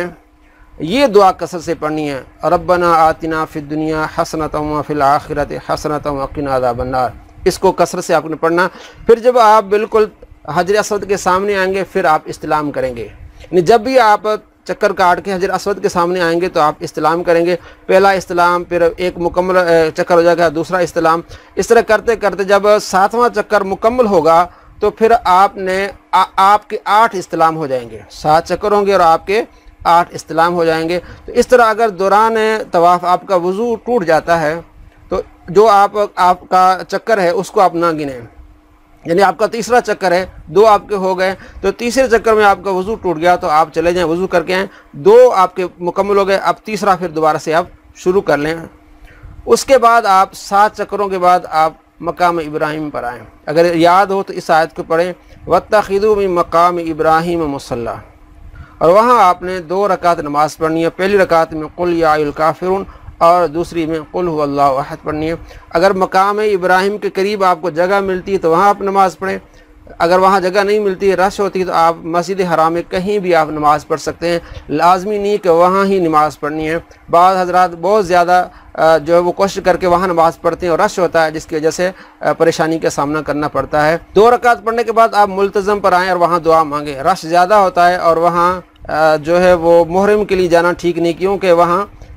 ये दुआ कसर से पढ़नी है, रब्बना आतिना फिद दुनिया हसनतम व फिल आखिरति हसनतम व क़िना अज़ाबन्नार। इसको कसर से आपने पढ़ना। फिर जब आप बिल्कुल हजर अस्वद के सामने आएंगे फिर आप इस्तिलाम करेंगे। यानी जब भी आप चक्कर काट के हजर अस्वद के सामने आएंगे तो आप इस्तिलाम करेंगे। पहला इस्तिलाम, फिर एक मुकम्मल चक्कर हो जाएगा, दूसरा इस्तिलाम। इस तरह करते करते जब सातवां चक्कर मुकम्मल होगा तो फिर आपने आ, आपके आठ इस्तिलाम हो जाएंगे। सात चक्कर होंगे और आपके आठ इस्तिलाम हो जाएंगे। तो इस तरह अगर दौरान तवाफ़ आपका वज़ू टूट जाता है तो जो आप आपका चक्कर है उसको आप ना गिनें। यानी आपका तीसरा चक्कर है, दो आपके हो गए, तो तीसरे चक्कर में आपका वज़ू टूट गया तो आप चले जाएं, वज़ू करके आएँ। दो आपके मुकम्मल हो गए, अब तीसरा फिर दोबारा से आप शुरू कर लें। उसके बाद आप सात चक्करों के बाद आप मकाम इब्राहिम पर आएँ। अगर याद हो तो इस आयत को पढ़ें, वत्तखिज़ू मिन मकाम इब्राहिम मुसल्ला। और वहाँ आपने दो रकात नमाज़ पढ़नी है। पहली रकात में कुल या अय्युल काफ़िरून और दूसरी में कुल हुवल्लाहु अहद पढ़नी है। अगर मकाम इब्राहिम के करीब आपको जगह मिलती है तो वहाँ आप नमाज़ पढ़ें। अगर वहाँ जगह नहीं मिलती है, रश होती है, तो आप मस्जिद हराम में कहीं भी आप नमाज़ पढ़ सकते हैं। लाजमी नहीं कि वहाँ ही नमाज़ पढ़नी है। बाद हज़रात बहुत ज़्यादा जो है वो कोशिश करके वहाँ नमाज़ पढ़ते हैं और रश होता है, जिसकी वजह से परेशानी का सामना करना पड़ता है। दो रकात पढ़ने के बाद आप मुल्तज़म पर आएँ और वहाँ दुआ मांगें। रश ज़्यादा होता है और वहाँ जो है वो मुहर्रम के लिए जाना ठीक नहीं, क्योंकि वहाँ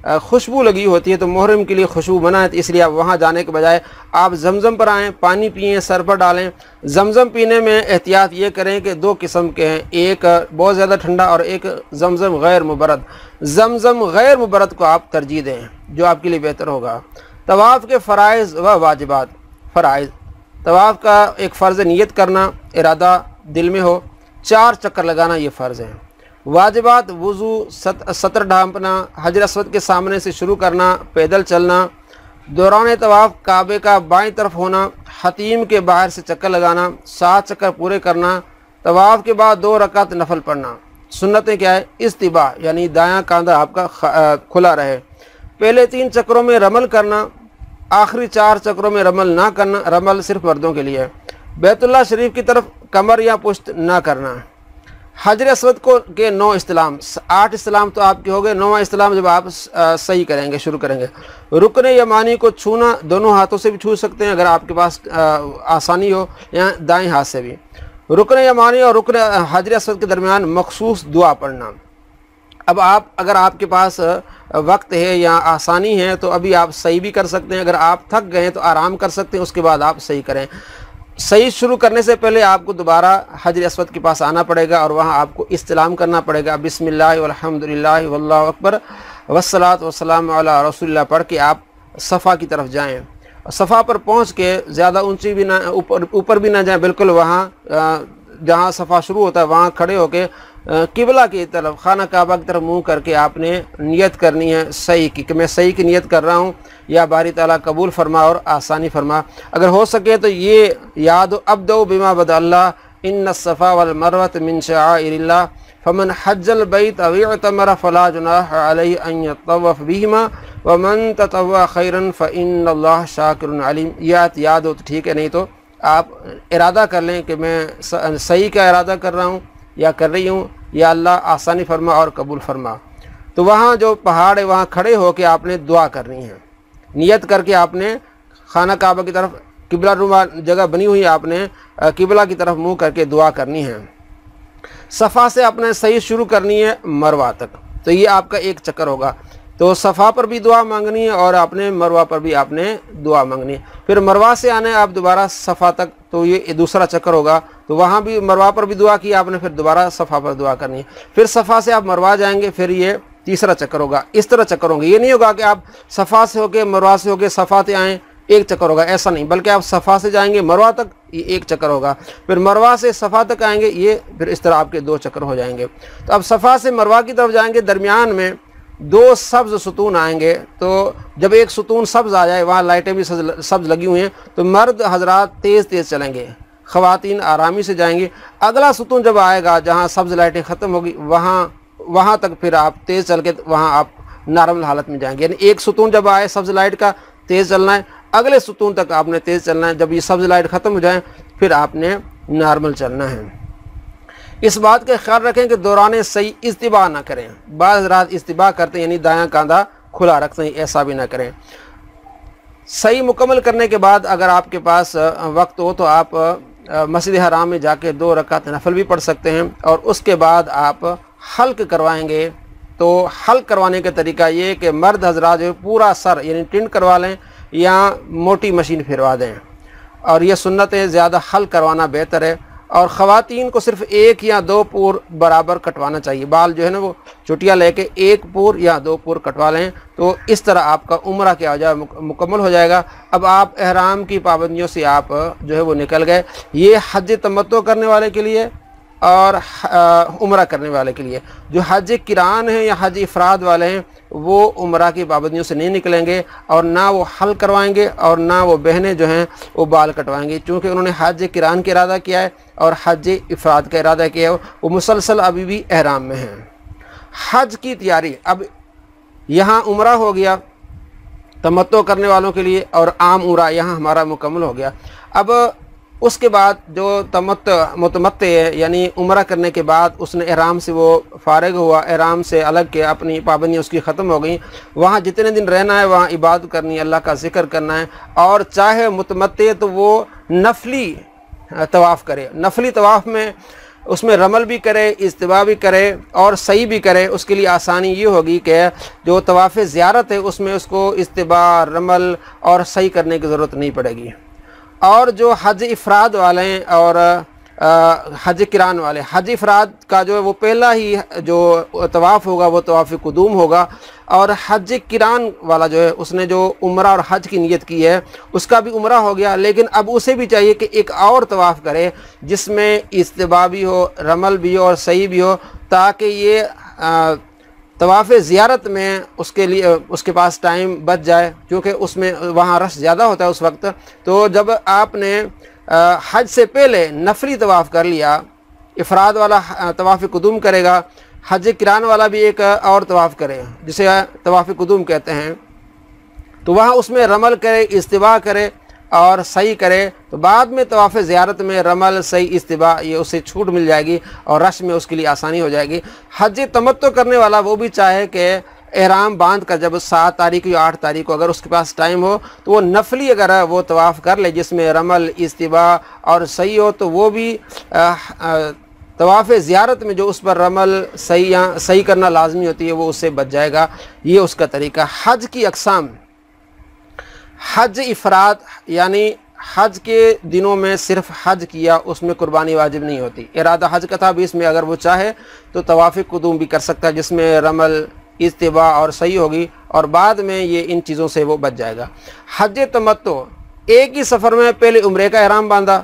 خوشبو لگی ہوتی ہے تو محرم کے لیے خوشبو منع ہے، تو اس لیے آپ وہاں جانے کے بجائے آپ زمزم پر آئیں، پانی پئیں، سر پر ڈالیں۔ زمزم پینے میں احتیاط یہ کریں کہ دو قسم کے ہیں، ایک بہت زیادہ ٹھنڈا اور ایک زمزم غیر مبرد۔ زمزم غیر مبرد کو آپ ترجیح دیں جو آپ کے لیے بہتر ہوگا۔ طواف کے فرائض و واجبات۔ فرائض، طواف کا ایک فرض نیت کرنا، ارادہ دل میں ہو، چار چکر لگانا یہ فرض ہے۔ واجبات، وضو، سطر ڈھانپنا، حجر اسود کے سامنے سے شروع کرنا، پیدل چلنا، دوران طواف کعبے کا بائیں طرف ہونا، حتیم کے باہر سے چکر لگانا، سات چکر پورے کرنا، طواف کے بعد دو رکعت نفل پڑھنا۔ سنتیں کیا ہے؟ استباع یعنی دایاں کاندھا آپ کا کھلا رہے، پہلے تین چکروں میں رمل کرنا، آخری چار چکروں میں رمل نہ کرنا، رمل صرف مردوں کے لیے ہے۔ بیت اللہ شریف کی طرف کمر یا پشت نہ کرنا۔ حجر اسود کو کے نو استلام، آٹھ استلام تو آپ کے ہو گئے، نواں استلام جب آپ صحیح کریں گے، شروع کریں گے۔ رکن یمانی کو چھونا، دونوں ہاتھوں سے بھی چھو سکتے ہیں اگر آپ کے پاس آسانی ہو، یا دائیں ہاتھ سے بھی۔ رکن یمانی اور رکن حجر اسود کے درمیان مخصوص دعا پڑھنا۔ اب آپ اگر آپ کے پاس وقت ہے یا آسانی ہے تو ابھی آپ صحیح بھی کر سکتے ہیں، اگر آپ تھک گئے تو آرام کر سکتے ہیں، اس کے بعد آپ صحیح کریں۔ صحیح شروع کرنے سے پہلے آپ کو دوبارہ حجر اسود کے پاس آنا پڑے گا اور وہاں آپ کو استلام کرنا پڑے گا، بسم اللہ والحمد للہ واللہ اکبر والصلاۃ والسلام علی رسول اللہ پڑھ کے آپ صفا کی طرف جائیں۔ صفا پر پہنچ کے زیادہ اونچی بھی نہ اوپر اوپر بھی نہ جائیں، بالکل وہاں جہاں صفا شروع ہوتا ہے وہاں کھڑے ہو کے قبلہ کی طرف، خانہ کعبہ کی طرف منہ کر کے آپ نے نیت کرنی ہے صحیح کی، کہ میں صحیح کی نیت کر رہا ہوں، یا باری تعالیٰ قبول فرما اور آسانی فرما۔ اگر ہو سکے تو یہ یاد ابدؤ بما بدا اللہ ان الصفا والمروۃ من شعائر اللہ فمن حج البیت او اعتمر فلا جناح علیہ ان یطوف بہما ومن تطوع خیرا فان اللہ شاکر علیم۔ یہ یاد ہو تو ٹھیک ہے، نہیں تو آپ ارادہ کر لیں کہ میں صحیح کا ارادہ کر رہا ہوں یا کر رہی ہوں، یا اللہ آسانی فرما اور قبول فرما۔ تو وہاں جو پہاڑ ہے وہاں کھڑے ہو کے آپ نے دعا کرنی ہے، نیت کر کے آپ نے خانہ کعبہ کی طرف، قبلہ نما جگہ بنی ہوئی ہے، آپ نے قبلہ کی طرف منہ کر کے دعا کرنی ہے۔ صفا سے آپ نے صحیح شروع کرنی ہے مروہ تک، تو یہ آپ کا ایک چکر ہوگا۔ تو صفا پر بھی دعا مانگنی ہے اور اپنے مروہ پر بھی آپ نے دعا مانگنی ہے۔ پھر مروہ سے آنے آپ دوبارہ صفا تک، تو یہ دوسرا چکر ہوگا، تو وہاں بھی مروہ پر بھی دعا کی آپ نے، پھر دوبارہ صفا پر دعا کرنی ہے۔ پھر صفا سے آپ مروہ جائیں گے، پھر یہ تیسرا چکر ہوگا۔ اس طرح چکر ہوں گے، یہ نہیں ہوگا کہ آپ صفا سے ہو کے مروہ سے ہو کے صفا تے آئیں ایک چکر ہوگا، ایسا نہیں، بلکہ آپ صفا سے جائیں گے مروہ تک، یہ ایک چکر ہوگا، پھر مروہ سے صفا تک آئیں گے، یہ پھر اس طرح آپ کے دو چکر ہو جائیں گے۔ تو اب صفا سے مروہ کی طرف جائیں گے، درمیان میں دو سبز ستون آئیں گے، تو جب ایک ستون سبز آ جائے، وہاں لائٹیں بھی سبز لگی ہوئی ہیں، تو مرد حضرات تیز تیز چلیں گے، خواتین آرامی سے جائیں گے۔ اگلا ستون جب آئے گا جہاں سبز لائٹیں ختم ہوگی، وہاں وہاں تک پھر آپ تیز چل کے وہاں آپ نارمل حالت میں جائیں گے، یعنی ایک ستون جب آئے سبز لائٹ کا تیز چلنا ہے، اگلے ستون تک آپ نے تیز چلنا ہے، جب یہ سبز لائٹ ختم ہو جائیں پھر آپ نے نارمل چلنا ہے۔ اس بات کا خیال رکھیں کہ دوران صحیح استباع نہ کریں، بعض رات استباع کرتے ہیں یعنی دایاں کاندھا کھلا رکھتے ہیں، ایسا بھی نہ کریں۔ صحیح مکمل کرنے کے بعد اگر آپ کے پاس وقت ہو تو آپ مسجد حرام میں جا کے دو رکعت نفل بھی پڑھ سکتے ہیں، اور اس کے بعد آپ حلق کروائیں گے۔ تو حلق کروانے کا طریقہ یہ کہ مرد حضرات جو پورا سر یعنی ٹنڈ کروا لیں یا موٹی مشین پھروا دیں، اور یہ سنت ہے، زیادہ حلق کروانا بہتر ہے۔ اور خواتین کو صرف ایک یا دو پور برابر کٹوانا چاہیے، بال جو ہے نا وہ چٹیاں لے کے ایک پور یا دو پور کٹوا لیں، تو اس طرح آپ کا عمرہ کیا ہو جائے مکمل ہو جائے گا۔ اب آپ احرام کی پابندیوں سے آپ جو ہے وہ نکل گئے۔ یہ حج تمتع کرنے والے کے لیے اور عمرہ کرنے والے کے لیے، جو حج قران ہیں یا حج افراد والے ہیں وہ عمرہ کی پابندیوں سے نہیں نکلیں گے، اور نہ وہ حلق کروائیں گے اور نہ وہ بہنیں جو ہیں وہ بال کٹوائیں گے، چونکہ انہوں نے حج قران کا ارادہ کیا ہے اور حج افراد کا ارادہ کیا ہے، وہ مسلسل ابھی بھی احرام میں ہیں۔ حج کی تیاری، اب یہاں عمرہ ہو گیا تمتع کرنے والوں کے لیے، اور عام عمرہ یہاں ہمارا مکمل ہو گیا۔ اب اس کے بعد جو تمتع متمتع ہے یعنی عمرہ کرنے کے بعد اس نے احرام سے وہ فارغ ہوا، احرام سے الگ کے اپنی پابندیاں اس کی ختم ہو گئیں، وہاں جتنے دن رہنا ہے وہاں عبادت کرنی ہے، اللہ کا ذکر کرنا ہے، اور چاہے متمتع تو وہ نفلی طواف کرے۔ نفلی طواف میں اس میں رمل بھی کرے، اجتباء بھی کرے اور صحیح بھی کرے، اس کے لیے آسانی یہ ہوگی کہ جو طواف زیارت ہے اس میں اس کو اجتباء، رمل اور صحیح کرنے کی ضرورت نہیں پڑے گی۔ اور جو حج افراد والے ہیں اور حج کران والے، حج افراد کا جو ہے وہ پہلا ہی جو طواف ہوگا وہ طواف قدوم ہوگا، اور حج کران والا جو ہے اس نے جو عمرہ اور حج کی نیت کی ہے اس کا بھی عمرہ ہو گیا، لیکن اب اسے بھی چاہیے کہ ایک اور طواف کرے جس میں اجتباء بھی ہو، رمل بھی ہو اور صحیح بھی ہو، تاکہ یہ طواف زیارت میں اس کے لیے اس کے پاس ٹائم بچ جائے، کیونکہ اس میں وہاں رش زیادہ ہوتا ہے اس وقت۔ تو جب آپ نے حج سے پہلے نفلی طواف کر لیا، افراد والا طواف قدوم کرے گا، حج کران والا بھی ایک اور طواف کرے جسے طواف قدوم کہتے ہیں، تو وہاں اس میں رمل کرے، اجتباء کرے اور صحیح کرے، تو بعد میں طواف زیارت میں رمل، صحیح، اجتباء یہ اسے چھوٹ مل جائے گی اور رش میں اس کے لیے آسانی ہو جائے گی۔ حج تمتع کرنے والا وہ بھی چاہے کہ احرام باندھ کر جب سات تاریخ یا آٹھ تاریخ کو اگر اس کے پاس ٹائم ہو تو وہ نفلی اگر وہ طواف کر لے جس میں رمل، اجتباء اور صحیح ہو، تو وہ بھی طواف زیارت میں جو اس پر رمل، صحیح صحیح کرنا لازمی ہوتی ہے وہ اس سے بچ جائے گا۔ یہ اس کا طریقہ۔ حج کی اقسام، حج افراد یعنی حج کے دنوں میں صرف حج کیا، اس میں قربانی واجب نہیں ہوتی، ارادہ حج کا تھا بھی، اس میں اگر وہ چاہے تو طواف قدوم بھی کر سکتا ہے جس میں رمل، اجتباء اور صحیح ہوگی، اور بعد میں یہ ان چیزوں سے وہ بچ جائے گا۔ حج تمتع، ایک ہی سفر میں پہلے عمرے کا احرام باندھا،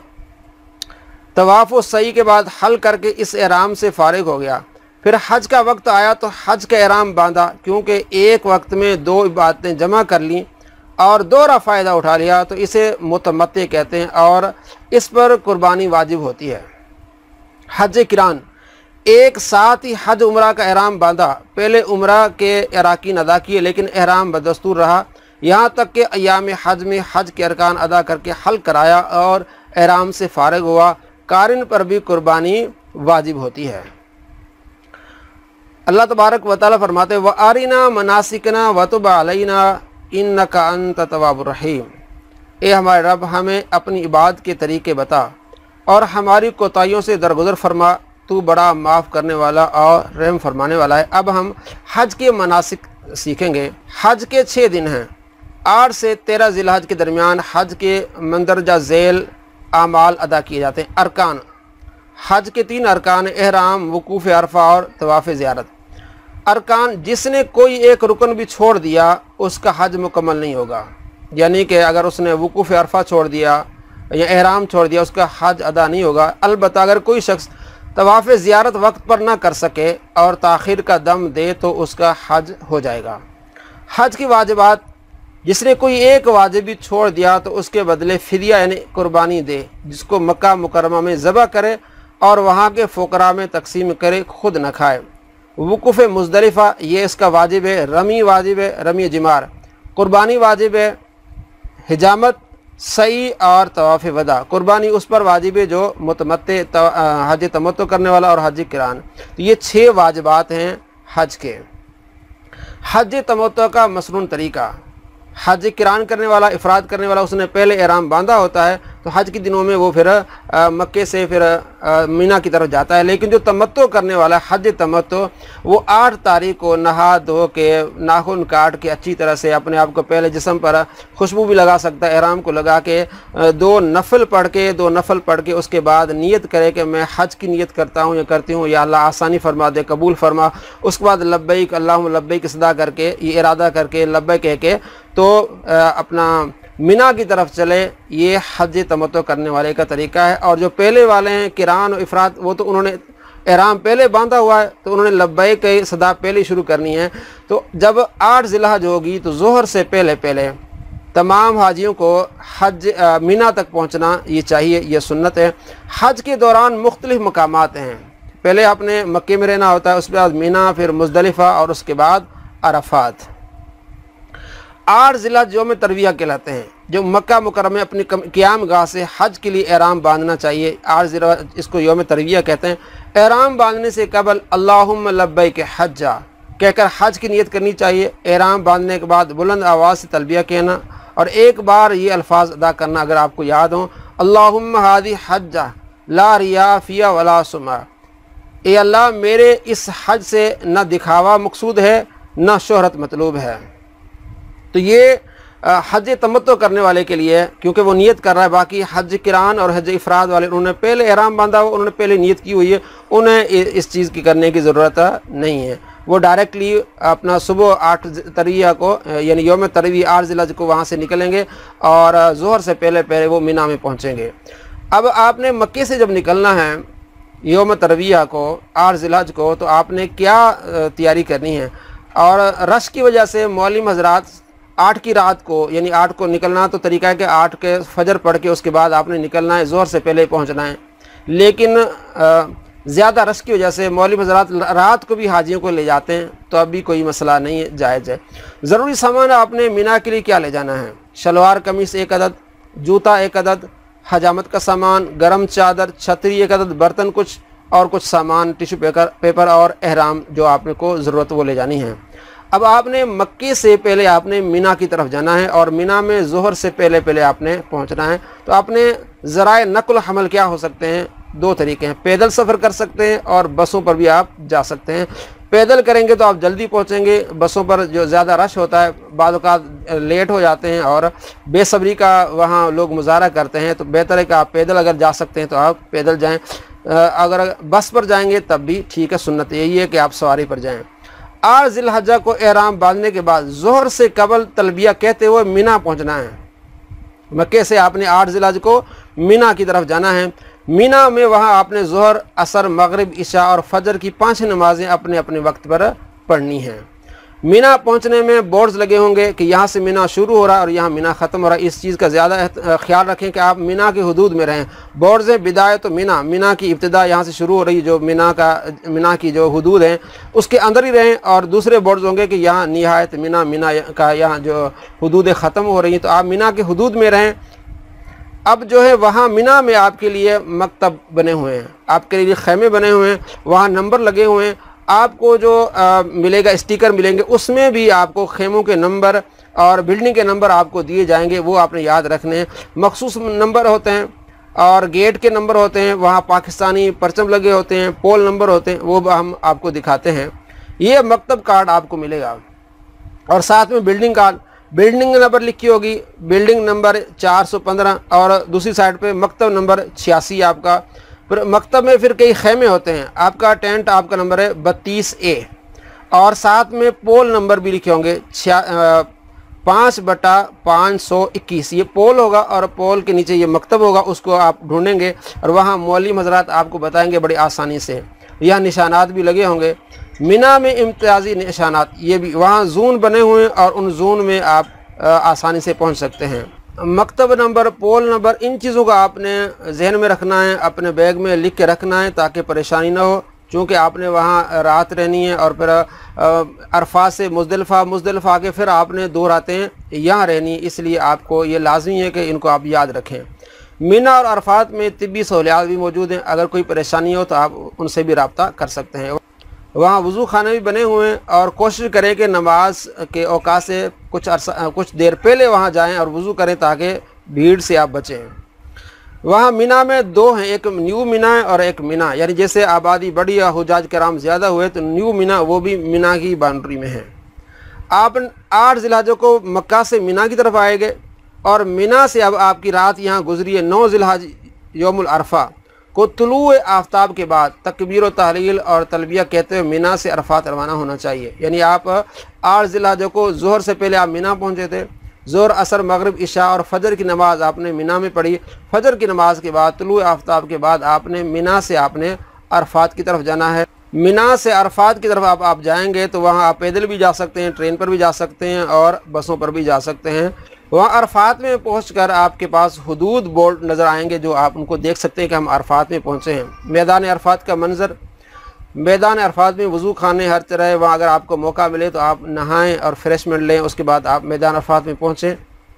طواف و صحیح کے بعد حل کر کے اس احرام سے فارغ ہو گیا، پھر حج کا وقت آیا تو حج کا احرام باندھا، کیونکہ ایک وقت میں دو عبادتیں جمع کر لیں اور دوہرا فائدہ اٹھا لیا تو اسے متمتع کہتے ہیں اور اس پر قربانی واجب ہوتی ہے۔ حج کران، ایک ساتھ ہی حج عمرہ کا احرام باندھا، پہلے عمرہ کے اراکین ادا کیے لیکن احرام بدستور رہا، یہاں تک کہ ایام حج میں حج کے ارکان ادا کر کے حل کرایا اور احرام سے فارغ ہوا، قارن پر بھی قربانی واجب ہوتی ہے۔ اللہ تبارک و تعالیٰ فرماتے ہیں وَأَرِنَا مَنَاسِكَنَا وَتُبْ عَلَيْنَا إِنَّكَ أَنْتَ التَّوَّابُ الرَّحِيمُ، اے ہمارے رب ہمیں اپنی عبادت کے طریقے بتا اور ہماری کوتاہیوں سے درگزر فرما، تو بڑا معاف کرنے والا اور رحم فرمانے والا ہے۔ اب ہم حج کے مناسک سیکھیں گے۔ حج کے چھ دن ہیں، آٹھ سے تیرہ ذی الحج کے درمیان حج کے مندرجہ ذیل اعمال ادا کیے جاتے ہیں۔ ارکان، حج کے تین ارکان، احرام، وقوف عرفہ اور طواف زیارت۔ ارکان، جس نے کوئی ایک رکن بھی چھوڑ دیا اس کا حج مکمل نہیں ہوگا، یعنی کہ اگر اس نے وقوف عرفہ چھوڑ دیا یا احرام چھوڑ دیا اس کا حج ادا نہیں ہوگا۔ البتہ اگر کوئی شخص طواف زیارت وقت پر نہ کر سکے اور تاخیر کا دم دے تو اس کا حج ہو جائے گا۔ حج کی واجبات، جس نے کوئی ایک واجب بھی چھوڑ دیا تو اس کے بدلے فدیہ یعنی قربانی دے، جس کو مکہ مکرمہ میں ذبح کرے اور وہاں کے فقراء میں تقسیم کرے، خود نہ کھائے۔ وقوف مزدلفہ، یہ اس کا واجب ہے۔ رمی واجب ہے، رمی جمار۔ قربانی واجب ہے، حجامت، سعی اور طواف وداع۔ قربانی اس پر واجب ہے جو متمتع، حج تمتع کرنے والا اور حج کران۔ تو یہ چھ واجبات ہیں حج کے۔ حج تمتع کا مسنون طریقہ، حج کران کرنے والا، افراد کرنے والا، اس نے پہلے احرام باندھا ہوتا ہے تو حج کے دنوں میں وہ پھر مکے سے پھر مینا کی طرف جاتا ہے، لیکن جو تمتع کرنے والا ہے حج تمتع، وہ آٹھ تاریخ کو نہا دھو کے ناخن کاٹ کے اچھی طرح سے اپنے آپ کو پہلے جسم پر خوشبو بھی لگا سکتا ہے، احرام کو لگا کے دو نفل پڑھ کے دو نفل پڑھ کے اس کے بعد نیت کرے کہ میں حج کی نیت کرتا ہوں یا کرتی ہوں، یا اللہ آسانی فرما دے، قبول فرما۔ اس کے بعد لبیک اللہم لبیک صدا کر کے یہ ارادہ کر کے لبیک کہہ کے تو اپنا مینا کی طرف چلے۔ یہ حج تمتع کرنے والے کا طریقہ ہے۔ اور جو پہلے والے ہیں کران و افراد، وہ تو انہوں نے احرام پہلے باندھا ہوا ہے تو انہوں نے لبیک کی صدا پہلے شروع کرنی ہے۔ تو جب آٹھ ذی الحج ہوگی تو ظہر سے پہلے پہلے تمام حاجیوں کو حج مینا تک پہنچنا یہ چاہیے، یہ سنت ہے۔ حج کے دوران مختلف مقامات ہیں، پہلے آپ نے مکے میں رہنا ہوتا ہے، اس کے بعد مینا، پھر مزدلفہ اور اس کے بعد عرفات۔ آٹھ ذی الحج یوم ترویہ کہلاتے ہیں، جو مکہ مکرمہ اپنی قیام گاہ سے حج کے لیے احرام باندھنا چاہیے۔ آٹھ ذی الحج اس کو یوم ترویہ کہتے ہیں۔ احرام باندھنے سے قبل اللہم لبیک حجہ کہہ کر حج کی نیت کرنی چاہیے۔ احرام باندھنے کے بعد بلند آواز سے تلبیہ کہنا اور ایک بار یہ الفاظ ادا کرنا اگر آپ کو یاد ہوں، اللہم ہادی حجہ ला रिया फिया वला सुमा। ए अल्लाह मेरे इस हज से न दिखावा मकसूद है न शोहरत मतलूब है। तो ये हज तमत्तो करने वाले के लिए, क्योंकि वो नियत कर रहा है, बाकी हज किरान और हज इफराद वाले उन्होंने पहले एहराम बांधा हुआ, उन्होंने पहले नियत की हुई है, उन्हें इस चीज़ की करने की ज़रूरत नहीं है। वो डायरेक्टली अपना सुबह आठ तरिया को यानी यौम तरवी आठ ज़िलहज को वहाँ से निकलेंगे और ज़ोहर से पहले पहले वो मिना में पहुँचेंगे। अब आपने मक्के से जब निकलना है यौम तरविया को आठ ज़िलहज को, तो आपने क्या तैयारी करनी है। और रश की वजह से मौलिम हज़रात आठ की रात को यानी आठ को निकलना, तो तरीका है कि आठ के फजर पढ़ के उसके बाद आपने निकलना है, ज़ोहर से पहले पहुंचना है। लेकिन ज़्यादा रश की वजह से मौलवी हज़रात रात को भी हाजियों को ले जाते हैं, तो अभी कोई मसला नहीं है, जायज़ है। ज़रूरी सामान आपने मीना के लिए क्या ले जाना है, शलवार कमीज़ एक अदद, जूता एक अदद, हजामत का सामान, गरम चादर, छतरी एक अदद, बर्तन कुछ और कुछ सामान, टिश्यू पेपर पेपर और एहराम जो आपने को ज़रूरत वो ले जानी है। अब आपने मक्के से पहले आपने मीना की तरफ जाना है और मीना में ज़ोहर से पहले पहले आपने पहुंचना है। तो आपने ज़राए नक़ल हमल क्या हो सकते हैं, दो तरीके हैं, पैदल सफ़र कर सकते हैं और बसों पर भी आप जा सकते हैं। पैदल करेंगे तो आप जल्दी पहुंचेंगे, बसों पर जो ज़्यादा रश होता है बाद औक़ात लेट हो जाते हैं और बेसब्री का वहाँ लोग मुजाहरा करते हैं। तो बेहतर है कि आप पैदल अगर जा सकते हैं तो आप पैदल जाएँ, अगर बस पर जाएंगे तब भी ठीक है, सुन्नत यही है कि आप सवारी पर जाएँ। आठ ज़िलहज्जा को एहराम बांधने के बाद ज़ोहर से कबल तलबिया कहते हुए मीना पहुंचना है। मक्के से आपने आठ ज़िलहज को मीना की तरफ जाना है। मीना में वहां आपने ज़ोहर, असर, मगरिब, इशा और फजर की पांच नमाजें अपने अपने वक्त पर पढ़नी हैं। मीना पहुंचने में बोर्ड्स लगे होंगे कि यहाँ से मीना शुरू हो रहा है और यहाँ मीना ख़त्म हो रहा है। इस चीज़ का ज़्यादा ख्याल रखें कि आप मीना की हदूद में रहें। बोर्ड्स हैं बिदायत तो मीना, मीना की इब्तिदा यहाँ से शुरू हो रही, जो मीना का मीना की जो हदूद हैं उसके अंदर ही रहें। और दूसरे बोर्ड्स होंगे कि यहाँ निहायत मीना, मीना का यहाँ जो हदूदें ख़त्म हो रही हैं, तो आप मीना के हदूद में रहें। अब जो है वहाँ मीना में आपके लिए मकतब बने हुए हैं, आपके लिए खैमे बने हुए हैं, वहाँ नंबर लगे हुए हैं। आपको जो आ, मिलेगा स्टिकर मिलेंगे, उसमें भी आपको खेमों के नंबर और बिल्डिंग के नंबर आपको दिए जाएंगे, वो आपने याद रखने हैं। मखसूस नंबर होते हैं और गेट के नंबर होते हैं, वहाँ पाकिस्तानी परचम लगे होते हैं, पोल नंबर होते हैं, वो हम आपको दिखाते हैं। ये मकतब कार्ड आपको मिलेगा और साथ में बिल्डिंग कार्ड, बिल्डिंग नंबर लिखी होगी, बिल्डिंग नंबर चार सौ पंद्रह और दूसरी साइड पे मकतब नंबर छियासी आपका। फिर मकतब में फिर कई खेमे होते हैं, आपका टेंट आपका नंबर है बत्तीस ए और साथ में पोल नंबर भी लिखे होंगे छिया पाँच बटा पाँच सौ इक्कीस, ये पोल होगा और पोल के नीचे ये मकतब होगा, उसको आप ढूंढेंगे और वहाँ मौलवी हज़रात आपको बताएंगे बड़ी आसानी से। यह निशानात भी लगे होंगे मीना में, इम्तियाजी निशानात, ये भी वहाँ जून बने हुए हैं और उन जून में आप आसानी से पहुँच सकते हैं। मकतब नंबर, पोल नंबर, इन चीज़ों का आपने जहन में रखना है, अपने बैग में लिख के रखना है ताकि परेशानी ना हो, चूँकि आपने वहाँ रात रहनी है और फिर अरफा से मुज़दलिफ़ा, मुज़दलिफ़ा आके फिर आपने दो रातें यहाँ रहनी है, इसलिए आपको ये लाजमी है कि इनको आप याद रखें। मीना और अरफात में तिब्बी सहूलियात भी मौजूद हैं, अगर कोई परेशानी हो तो आप उनसे भी रब्ता कर सकते हैं। वहाँ वज़ू खाने भी बने हुए हैं और कोशिश करें कि नमाज के औकात से कुछ अरसा कुछ देर पहले वहाँ जाएं और वज़ू करें ताकि भीड़ से आप बचें। वहाँ मीना में दो हैं, एक न्यू मीना है और एक मीना, यानी जैसे आबादी बढ़ी या हुजाज कराम ज़्यादा हुए तो न्यू मीना वो भी मीना की बाउंड्री में है। आप आठ ज़िलहज को मक्का से मीना की तरफ आएंगे और मीना से अब आपकी रात यहाँ गुजरी है। नौ ज़िलहज यौमुल अरफा को तुलूए आफ्ताब के बाद तकबीर व तहलील और तलबिया कहते हुए मीना से अरफात रवाना होना चाहिए। यानी आप आठ ज़िलहज को ज़ोहर से पहले आप मीना पहुँचे थे, ज़ोहर, असर, मगरिब, इशा और फजर की नमाज़ आपने मीना में पढ़ी। फजर की नमाज के बाद तुलूए आफ्ताब के बाद आपने मीना से आपने अरफात की तरफ जाना है। मीना से अरफात की तरफ आप आप जाएंगे तो वहाँ आप पैदल भी जा सकते हैं, ट्रेन पर भी जा सकते हैं और बसों पर भी जा सकते हैं। वहाँ अरफात में पहुंचकर आपके पास हुदूद बोर्ड नज़र आएंगे जो आप उनको देख सकते हैं कि हम अरफात में पहुँचे हैं। मैदान अरफात का मंजर, मैदान अरफात में वज़ू खाने हर तरह, वहाँ अगर आपको मौका मिले तो आप नहाएं और फ्रेशमेंट लें, उसके बाद आप मैदान अरफात में पहुँचें।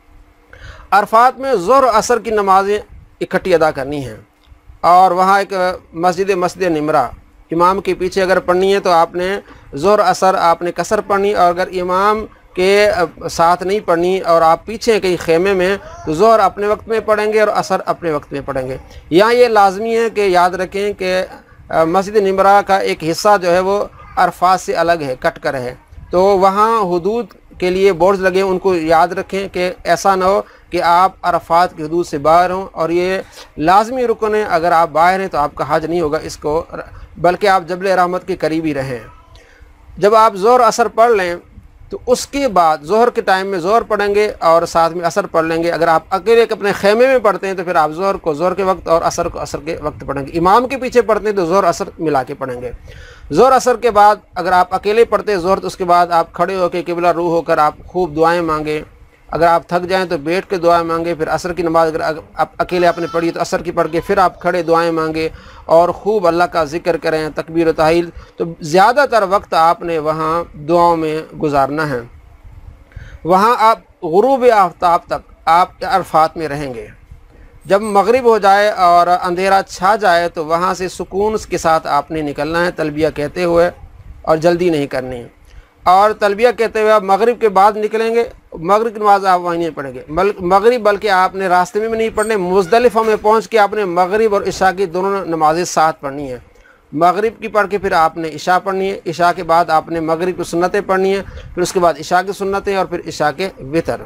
अरफात में ज़ोहर असर की नमाज़ें इकट्ठी अदा करनी हैं और वहाँ एक मस्जिद मस्जिद निमरा, इमाम के पीछे अगर पढ़नी है तो आपने ज़ोहर असर आपने कसर पढ़नी और अगर इमाम کے ساتھ نہیں پڑھنی اور آپ پیچھے کہیں خیمے میں تو ظہر اپنے وقت میں پڑھیں گے اور عصر اپنے وقت میں پڑھیں گے۔ یہاں یہ لازمی ہے کہ یاد رکھیں کہ مسجد نمرہ کا ایک حصہ جو ہے وہ عرفات سے الگ ہے، کٹ کر ہے، تو وہاں حدود کے لیے بورڈز لگے، ان کو یاد رکھیں کہ ایسا نہ ہو کہ آپ عرفات کی حدود سے باہر ہوں، اور یہ لازمی رکن ہے، اگر آپ باہر ہیں تو آپ کا حج نہیں ہوگا اس کو، بلکہ آپ جبل رحمت کے قریب ہی رہیں۔ جب آپ ظہر عصر پڑھ لیں تو اس کے بعد ظہر کے ٹائم میں ظہر پڑھیں گے اور ساتھ میں عصر پڑھ لیں گے۔ اگر آپ اکیلے اپنے خیمے میں پڑھتے ہیں تو پھر آپ ظہر کو ظہر کے وقت اور عصر کو عصر کے وقت پڑھیں گے۔ امام کے پیچھے پڑھتے ہیں تو ظہر عصر ملا کے پڑھیں گے۔ ظہر عصر کے بعد اگر آپ اکیلے پڑھتے ہیں ظہر تو اس کے بعد آپ کھڑے ہو کے قبلہ رو ہو کر آپ خوب دعائیں مانگیں، اگر آپ تھک جائیں تو بیٹھ کے دعائیں مانگیں، پھر عصر کی نماز اگر آپ اکیلے آپ نے پڑھی تو عصر کی پڑھ کے پھر آپ کھڑے دعائیں مانگیں اور خوب اللہ کا ذکر کریں، تکبیر و تحلیل، تو زیادہ تر وقت آپ نے وہاں دعاؤں میں گزارنا ہے۔ وہاں آپ غروب آفتاب تک آپ عرفات میں رہیں گے۔ جب مغرب ہو جائے اور اندھیرا چھا جائے تو وہاں سے سکون کے ساتھ آپ نے نکلنا ہے تلبیہ کہتے ہوئے، اور جلدی نہیں کرنی ہے، اور تلبیہ کہتے ہوئے آپ مغرب کے بعد نکلیں گے، مغرب کی نماز آپ وہیں نہیں پڑھیں گے مغرب، بلکہ آپ نے راستے میں بھی نہیں پڑھنے، مزدلفہ میں پہنچ کے آپ نے مغرب اور عشاء کی دونوں نمازیں ساتھ پڑھنی ہیں۔ مغرب کی پڑھ کے پھر آپ نے عشاء پڑھنی ہے، عشاء کے بعد آپ نے مغرب کی سنتیں پڑھنی ہیں، پھر اس کے بعد عشاء کی سنتیں اور پھر عشاء کے وتر۔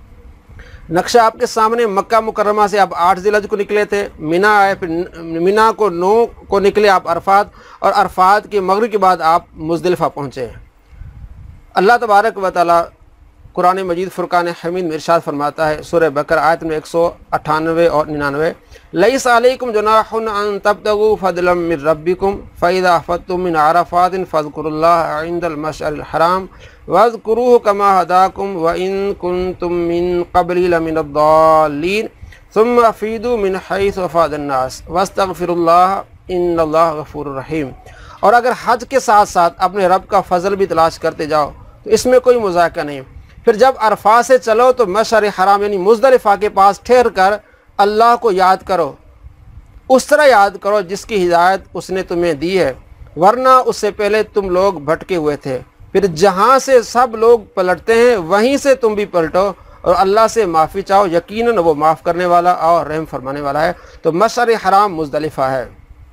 نقشہ آپ کے سامنے، مکہ مکرمہ سے آپ آٹھ ذی الحج کو نکلے تھے، مینا آئے، پھر مینا کو نو کو نکلے آپ عرفات، اور عرفات کے مغرب کے بعد آپ مزدلفہ پہنچے۔ اللہ تبارک و تعالی قرآن مجید فرقان حمید میں ارشاد فرماتا ہے، سورہ بقرہ آیت میں ایک سو اٹھانوے اور ننانوے، لیس علیکم جناح ان تبتغوا فضلا من ربکم فاذا افضتم من عرفات فاذکروا اللہ عند المشعر الحرام واذکروہ کما ہداکم وان کنتم من قبل لمن الضالین ثم افیدوا من حیث افاض الناس واستغفروا اللہ ان اللہ غفور رحیم۔ اور اگر حج کے ساتھ ساتھ اپنے رب کا فضل بھی تلاش کرتے جاؤ تو اس میں کوئی مذاکرہ نہیں۔ پھر جب عرفات سے چلو تو مشعر حرام یعنی مزدلفہ کے پاس ٹھہر کر اللہ کو یاد کرو، اس طرح یاد کرو جس کی ہدایت اس نے تمہیں دی ہے، ورنہ اس سے پہلے تم لوگ بھٹکے ہوئے تھے۔ پھر جہاں سے سب لوگ پلٹتے ہیں وہیں سے تم بھی پلٹو اور اللہ سے معافی چاہو، یقیناً وہ معاف کرنے والا اور رحم فرمانے والا ہے۔ تو مشعر حرام مزدلفہ ہے۔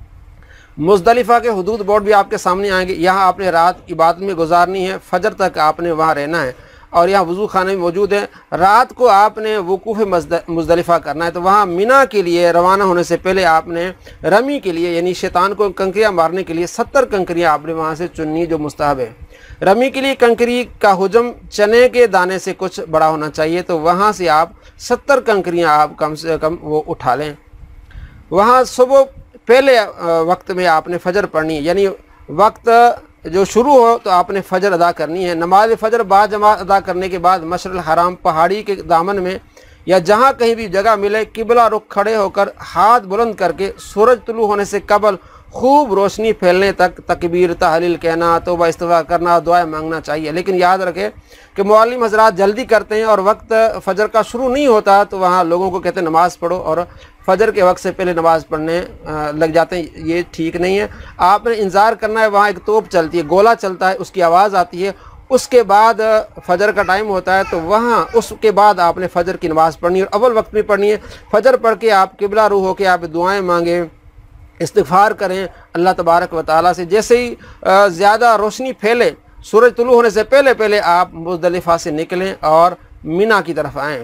مزدلفہ کے حدود بورڈ بھی آپ کے سامنے آئیں گے، یہاں آپ نے رات عبادت میں گزارنی ہے، فجر تک آپ نے وہاں رہنا ہے، اور یہاں وضو خانے بھی موجود ہیں۔ رات کو آپ نے وقوف مزدلفہ کرنا ہے، تو وہاں مینا کے لیے روانہ ہونے سے پہلے آپ نے رمی کے لیے یعنی شیطان کو کنکریاں مارنے کے لیے ستر کنکریاں آپ نے وہاں سے چننی جو مستحب ہے۔ رمی کے لیے کنکری کا حجم چنے کے دانے سے کچھ بڑا ہونا چاہیے، تو وہاں سے آپ ستر کنکریاں آپ کم سے کم وہ اٹھا لیں۔ وہاں صبح پہلے وقت میں آپ نے فجر پڑھنی ہے، یعنی وقت جو شروع ہو تو آپ نے فجر ادا کرنی ہے۔ نماز فجر با جماعت ادا کرنے کے بعد مشعر الحرام پہاڑی کے دامن میں یا جہاں کہیں بھی جگہ ملے قبلہ رخ کھڑے ہو کر ہاتھ بلند کر کے سورج طلوع ہونے سے قبل خوب روشنی پھیلنے تک تکبیر تحلیل کہنا، توبہ استغفار کرنا، دعائیں مانگنا چاہیے۔ لیکن یاد رکھیں کہ معلم حضرات جلدی کرتے ہیں اور وقت فجر کا شروع نہیں ہوتا تو وہاں لوگوں کو کہتے ہیں نماز پڑھو اور فجر کے وقت سے پہلے نماز پڑھنے لگ جاتے ہیں، یہ ٹھیک نہیں ہے۔ آپ نے انتظار کرنا ہے، وہاں ایک توپ چلتی ہے، گولہ چلتا ہے، اس کی آواز آتی ہے، اس کے بعد فجر کا ٹائم ہوتا ہے، تو وہاں اس کے بعد آپ نے فجر کی نماز پڑھنی ہے اور اول وقت میں پڑھنی ہے۔ فجر پڑھ کے آپ قبلہ رو ہو کے آپ دعائیں مانگیں، استغفار کریں اللہ تبارک و تعالیٰ سے۔ جیسے ہی زیادہ روشنی پھیلے، سورج طلوع ہونے سے پہلے پہلے آپ مزدلفہ سے نکلیں اور مینا کی طرف آئیں۔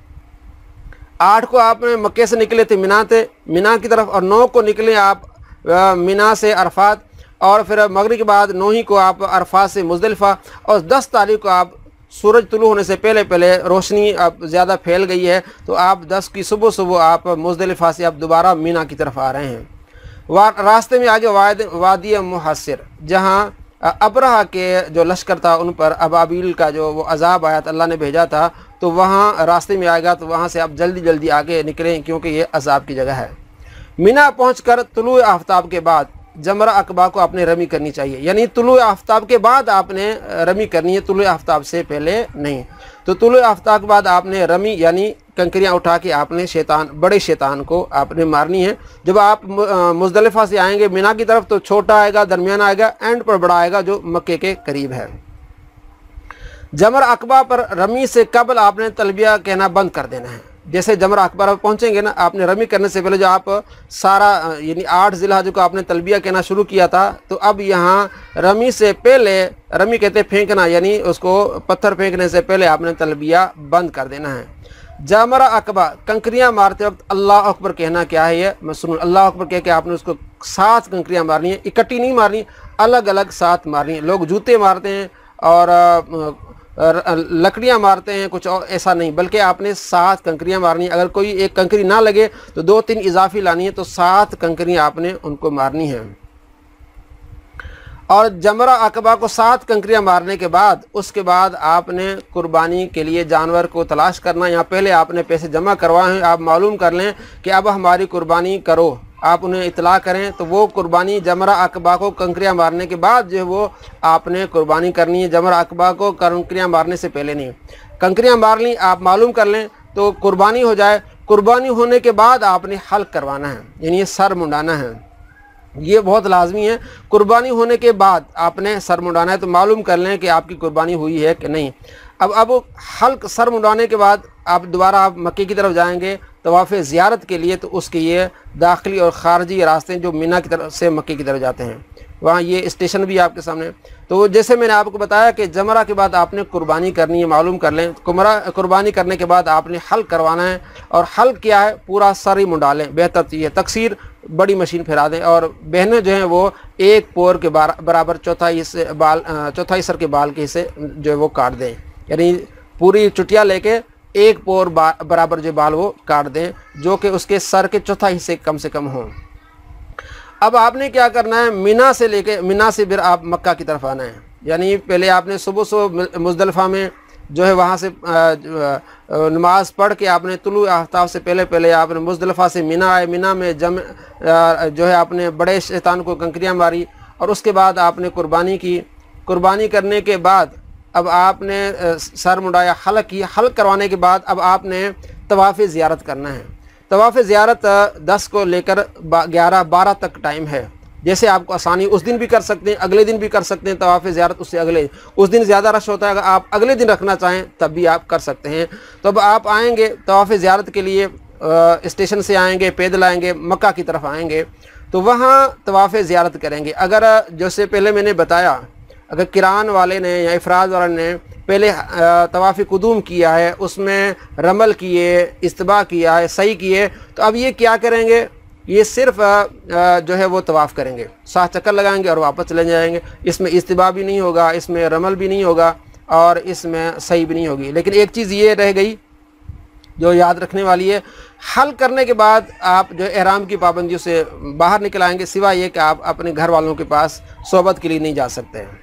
آٹھ کو آپ نے مکے سے نکلے تھے مینا تھے مینا کی طرف، اور نو کو نکلے آپ مینا سے عرفات، اور پھر مغرب کے بعد نو ہی کو آپ عرفات سے مزدلفہ، اور دس تاریخ کو آپ سورج طلوع ہونے سے پہلے پہلے روشنی اب زیادہ پھیل گئی ہے تو آپ دس کی صبح صبح آپ مزدلفہ سے آپ دوبارہ مینا کی طرف آ رہے ہیں۔ راستے میں آگے وادی محصر، جہاں ابرہہ کے جو لشکر تھا ان پر ابابیل کا جو وہ عذاب آیا تھا اللہ نے بھیجا تھا، تو وہاں راستے میں آئے گا تو وہاں سے آپ جلدی جلدی آگے نکلیں کیونکہ یہ عذاب کی جگہ ہے۔ مینا پہنچ کر طلوع آفتاب کے بعد جمرہ عقبہ کو آپ نے رمی کرنی چاہیے، یعنی طلوع آفتاب کے بعد آپ نے رمی کرنی ہے، طلوع آفتاب سے پہلے نہیں۔ تو طلوع آفتاب کے بعد آپ نے رمی یعنی کنکریاں اٹھا کے آپ نے شیطان بڑے شیطان کو آپ نے مارنی ہے۔ جب آپ مزدلفہ سے آئیں گے مینا کی طرف تو چھوٹا آئے گا، درمیانہ آئے گا، اینڈ پر بڑا آئے گا جو مکے کے قریب ہے۔ जमर अकबा पर रमी से कबल आपने तलबिया कहना बंद कर देना है। जैसे जमर अकबा पर पहुँचेंगे ना, आपने रमी करने से पहले जो आप सारा यानी आठ जिलहज को आपने तलबिया कहना शुरू किया था, तो अब यहाँ रमी से पहले, रमी कहते फेंकना, यानी उसको पत्थर फेंकने से पहले आपने तलबिया बंद कर देना है। जमरा अकबा कंकरियाँ मारते वक्त अल्लाह अकबर कहना क्या है, ये मसनून अल्लाह अकबर कह के आपने उसको सात कंकरियाँ मारनी है, इकट्ठी नहीं मारनी, अलग अलग सात मारनी है। लोग जूते मारते हैं और लकड़ियाँ मारते हैं, कुछ और ऐसा नहीं, बल्कि आपने सात कंकरियाँ मारनी है। अगर कोई एक कंकरी ना लगे तो दो तीन इजाफी लानी है, तो सात कंकरियाँ आपने उनको मारनी है। और जमरा अकबा को सात कंकरियाँ मारने के बाद उसके बाद आपने कुर्बानी के लिए जानवर को तलाश करना। यहाँ पहले आपने पैसे जमा करवाए हैं, आप मालूम कर लें कि अब हमारी कुर्बानी करो, आप उन्हें इतला करें, तो वो कुर्बानी जमरा अकबा को कंकरियाँ मारने के बाद जो है वो आपने कुर्बानी करनी है। जमरा अकबा को कंकरियाँ मारने से पहले नहीं। कंकरियाँ मार ली, आप मालूम कर लें तो कुर्बानी हो जाए। कुर्बानी होने के बाद आपने हल्क करवाना है, यानी सर मुंडाना है, ये बहुत लाजमी है। कुर्बानी होने के बाद आपने सर मुंडाना है, तो मालूम कर लें कि आपकी कुर्बानी हुई है कि नहीं। अब अब हल्क सर मुंडाने के बाद आप दोबारा आप मक्के की तरफ जाएंगे तवाफ़ ज़ियारत के लिए, तो उसके ये दाखिली और ख़ारजी रास्ते जो मिना की तरफ से मक्के की तरफ जाते हैं, वहाँ ये स्टेशन भी आपके सामने। तो जैसे मैंने आपको बताया कि जमरा के बाद आपने कुर्बानी करनी है, मालूम कर लें। कुमरा कुर्बानी करने के बाद आपने हल्क करवाना है, और हल्क क्या है, पूरा सर ही मुंडा लें, बेहतर तो ये तकसीर बड़ी मशीन फिरा दें। और बहनें जो हैं वो एक पोर के बराबर चौथाई हिस्से बाल, चौथाई सर के बाल के हिस्से जो है वो काट दें, यानी पूरी चुटिया लेके एक पोर बराबर जो बाल वो काट दें, जो कि उसके सर के चौथाई हिस्से कम से कम हों। अब आपने क्या करना है, मिना से लेके मिना से फिर आप मक्का की तरफ आना है। यानी पहले आपने सुबह सुबह मुज़दलिफ़ा में जो है वहाँ से नमाज पढ़ के आपने तुलू आफ्ताब से पहले पहले आपने मुज़दलिफ़ा से मिना आए। मिना में जम जो है आपने बड़े शैतान को कंकरियाँ मारी, और उसके बाद आपने कुर्बानी की। कुर्बानी करने के बाद अब आपने सर मुंडाया, हल्क की। हल्क करवाने के बाद अब आपने तवाफ़ ज़ियारत करना है। तवाफ़ ज़ियारत दस को लेकर ग्यारह बारह तक टाइम है। जैसे आपको आसानी, उस दिन भी कर सकते हैं, अगले दिन भी कर सकते हैं तवाफ़ ज़ियारत, उससे अगले उस दिन ज़्यादा रश होता है, अगर आप अगले दिन रखना चाहें तब भी आप कर सकते हैं। तो अब आप आएंगे तवाफ़ ज़ियारत के लिए, स्टेशन से आएंगे, पैदल आएंगे, मक्का की तरफ आएंगे, तो वहाँ तवाफ़ ज़ियारत करेंगे। अगर जैसे पहले मैंने बताया, अगर किरान वाले ने या इफ़राद वाले ने पहले तवाफ़ कुदूम किया है, उसमें रमल किए, इस्तिबा किया है, सही किए, तो अब ये क्या करेंगे, ये सिर्फ जो है वो तवाफ़ करेंगे, सात चक्कर लगाएंगे और वापस चले जाएंगे। इसमें इस्तिबा भी नहीं होगा, इसमें रमल भी नहीं होगा, और इसमें सही भी नहीं होगी। लेकिन एक चीज़ ये रह गई जो याद रखने वाली है, हल करने के बाद आप जो एहराम की पाबंदियों से बाहर निकल आएंगे, सिवाय ये कि आप अपने घर वालों के पास सोबत के लिए नहीं जा सकते हैं।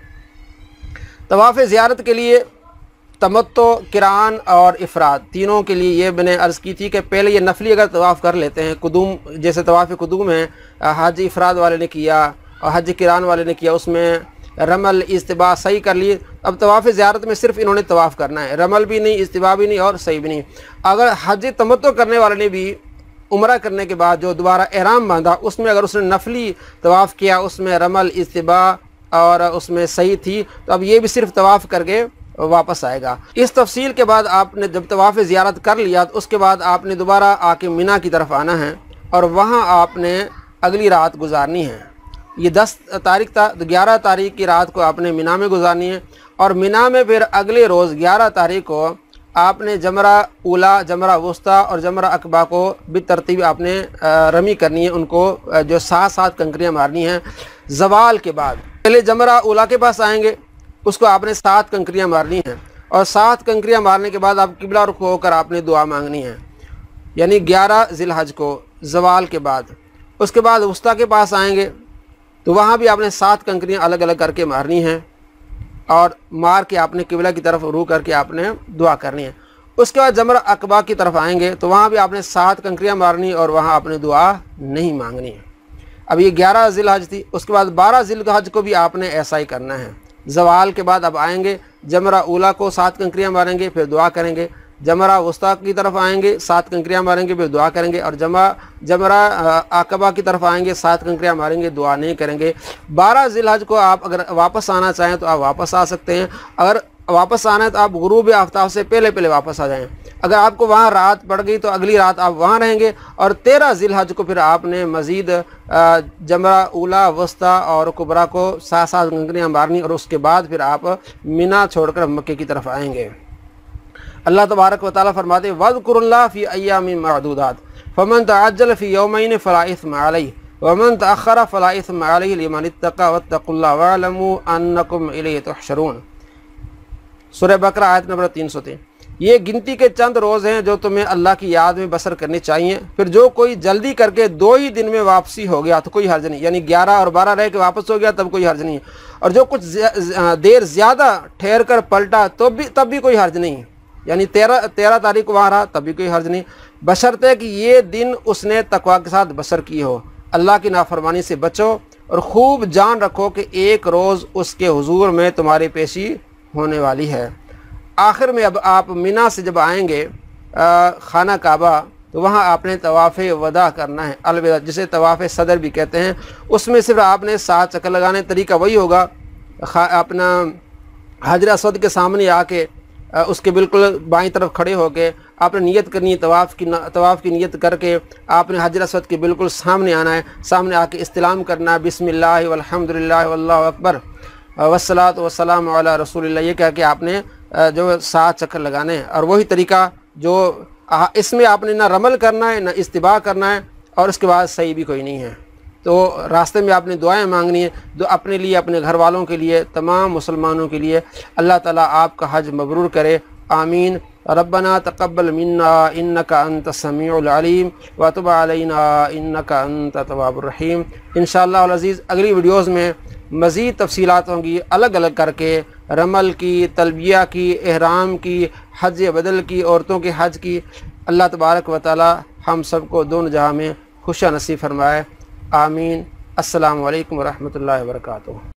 तवाफ़ ज़ियारत के लिए तमत्तो, किरान और इफ़राद तीनों के लिए ये मैंने अर्ज़ की थी कि पहले ये नफली अगर तवाफ़ कर लेते हैं, कुदूम जैसे तवाफ़ कुदूम है, हज इफ़राद वाले ने किया और हज किरान वाले ने किया, उसमें रमल इस्तिबा सही कर लिए। अब तवाफ़ ज़ियारत में सिर्फ इन्होंने तवाफ़ करना है, रमल भी नहीं, इस्तिबा भी नहीं और सही भी नहीं। अगर हज तमत्तो करने वाले ने भी उम्रा करने के बाद जो दोबारा एहराम बांधा, उसमें अगर उसने नफली तवाफ़ किया, उसमें रमल इस्तिबा और उसमें सही थी, तो अब ये भी सिर्फ तवाफ़ करके वापस आएगा। इस तफसील के बाद आपने जब तवाफ़ ज़ियारत कर लिया, तो उसके बाद आपने दोबारा आके मिना की तरफ आना है, और वहाँ आपने अगली रात गुजारनी है। ये दस तारीख था, तो ग्यारह तारीख की रात को आपने मिना में गुजारनी है, और मिना में फिर अगले रोज़ ग्यारह तारीख को आपने जमरा उला, जमरा वस्ता और जमरा अकबा को भी तरतीब आपने रमी करनी है। उनको जो सात सात कंकरियाँ मारनी हैं ज़वाल के बाद। पहले जमरा उला के पास आएंगे, उसको आपने सात कंकरियाँ मारनी हैं, और सात कंकरियाँ मारने के बाद आप किबला रुख होकर आपने दुआ मांगनी है, यानी ग्यारह ज़िलहज को ज़वाल के बाद। उसके बाद वस्ता के पास आएंगे, तो वहाँ भी आपने सात कंकरियाँ अलग अलग करके मारनी हैं, और मार के आपने किबला की तरफ रू करके आपने दुआ करनी है। उसके बाद जमरा अकबा की तरफ आएंगे, तो वहाँ भी आपने सात कंकरियाँ मारनी और वहाँ आपने दुआ नहीं मांगनी है। अब ये ग्यारह ज़िलहज थी, उसके बाद बारह ज़िलहज को भी आपने ऐसा ही करना है। ज़वाल के बाद अब आएंगे, जमरा उला को सात कंकरियाँ मारेंगे, फिर दुआ करेंगे। जमरा वस्ता की तरफ आएंगे, सात कंकरियाँ मारेंगे, फिर दुआ करेंगे, और जमा जमरा अकबा की तरफ आएंगे, सात कंकरियाँ मारेंगे, दुआ नहीं करेंगे। बारह ज़िलहज को आप अगर वापस आना चाहें तो आप वापस आ सकते हैं। अगर वापस आना है तो आप गुरूब आफ्ताब से पहले पहले वापस आ जाएं। अगर आपको वहाँ रात पड़ गई तो अगली रात आप वहाँ रहेंगे, और तेरह ज़िलहज को फिर आपने मज़ीद जमरा उला वस्ता और कुबरा को साथ साथ गंगनियाँ मारनी, और उसके बाद फिर आप मिना छोड़कर मक्के की तरफ आएंगे। अल्लाह तबारक व तआला फरमाते वज़कुरुल्लाह फ़ी अय्यामिन मअदूदात फ़मन तअज्जल फ़ी यौमैन फ़ला इस्म अलैहि वमन तअख़्ख़र फ़ला इस्म अलैहि लिमन इत्तक़ा वत्तक़ुल्लाह वअलमू अन्नकुम इलैहि तुहशरून। सूरह बकरा आयत नंबर तीन सौ तीन। ये गिनती के चंद रोज़ हैं जो तुम्हें अल्लाह की याद में बसर करनी चाहिए। फिर जो कोई जल्दी करके दो ही दिन में वापसी हो गया तो कोई हर्ज नहीं, यानी ग्यारह और बारह रह के वापस हो गया तब कोई हर्ज नहीं, और जो कुछ देर ज़्यादा ठहर कर पलटा तो भी तब भी कोई हर्ज नहीं, यानी तेरह तेरह तारीख को वहाँ रहा तब भी कोई हर्ज नहीं, बशर्ते कि ये दिन उसने तकवा के साथ बसर की हो। अल्लाह की नाफरमानी से बचो और खूब जान रखो कि एक रोज़ उसके हुजूर में तुम्हारी पेशी होने वाली है। आखिर में अब आप मिना से जब आएंगे खाना काबा तो वहाँ आपने तवाफ़ वदा करना है, अलविदा, जिसे तवाफ़ सदर भी कहते हैं। उसमें सिर्फ आपने सात चक्कर लगाने, तरीका वही होगा, अपना हाजर अस्वद के सामने आके उसके बिल्कुल बाईं तरफ खड़े होके आपने नियत करनी है, तवाफ़ की तवाफ़ की नियत करके आपने हाजर अस्वद के बिल्कुल सामने आना है, सामने आके इस्तिलाम करना है, बिस्मिल्लाह वल्हम्दुलिल्लाह वल्लाहु अकबर वस्सलातु वस्सलामु अला रसूलिल्लाह, ये कह के आपने जो सात चक्कर लगाने हैं। और वही तरीका जो इसमें आपने ना रमल करना है ना इस्तिबा करना है, और उसके बाद सही भी कोई नहीं है। तो रास्ते में आपने दुआएं मांगनी है, जो अपने लिए, अपने घर वालों के लिए, तमाम मुसलमानों के लिए। अल्लाह ताला आपका हज मबरूर करे, आमीन। रब्बना तक़ब्बल मिन्ना इन्नका अंत समीउल अलीम व तुब अलैना इन्नका अंत तव्वाबुर रहीम। इंशाअल्लाह अल अज़ीज़ अगली वीडियोज़ में मज़ीद तफसीलात होंगी, अलग अलग करके रमल की, तलबिया की, एहराम की, हज बदल की, औरतों के हज की। अल्लाह तबारक व तआला हम सबको दोनों जहाँ में खुशियाँ नसीब फरमाए, आमीन। अस्सलामु अलैकुम व रहमतुल्लाहि व बरकातुहू।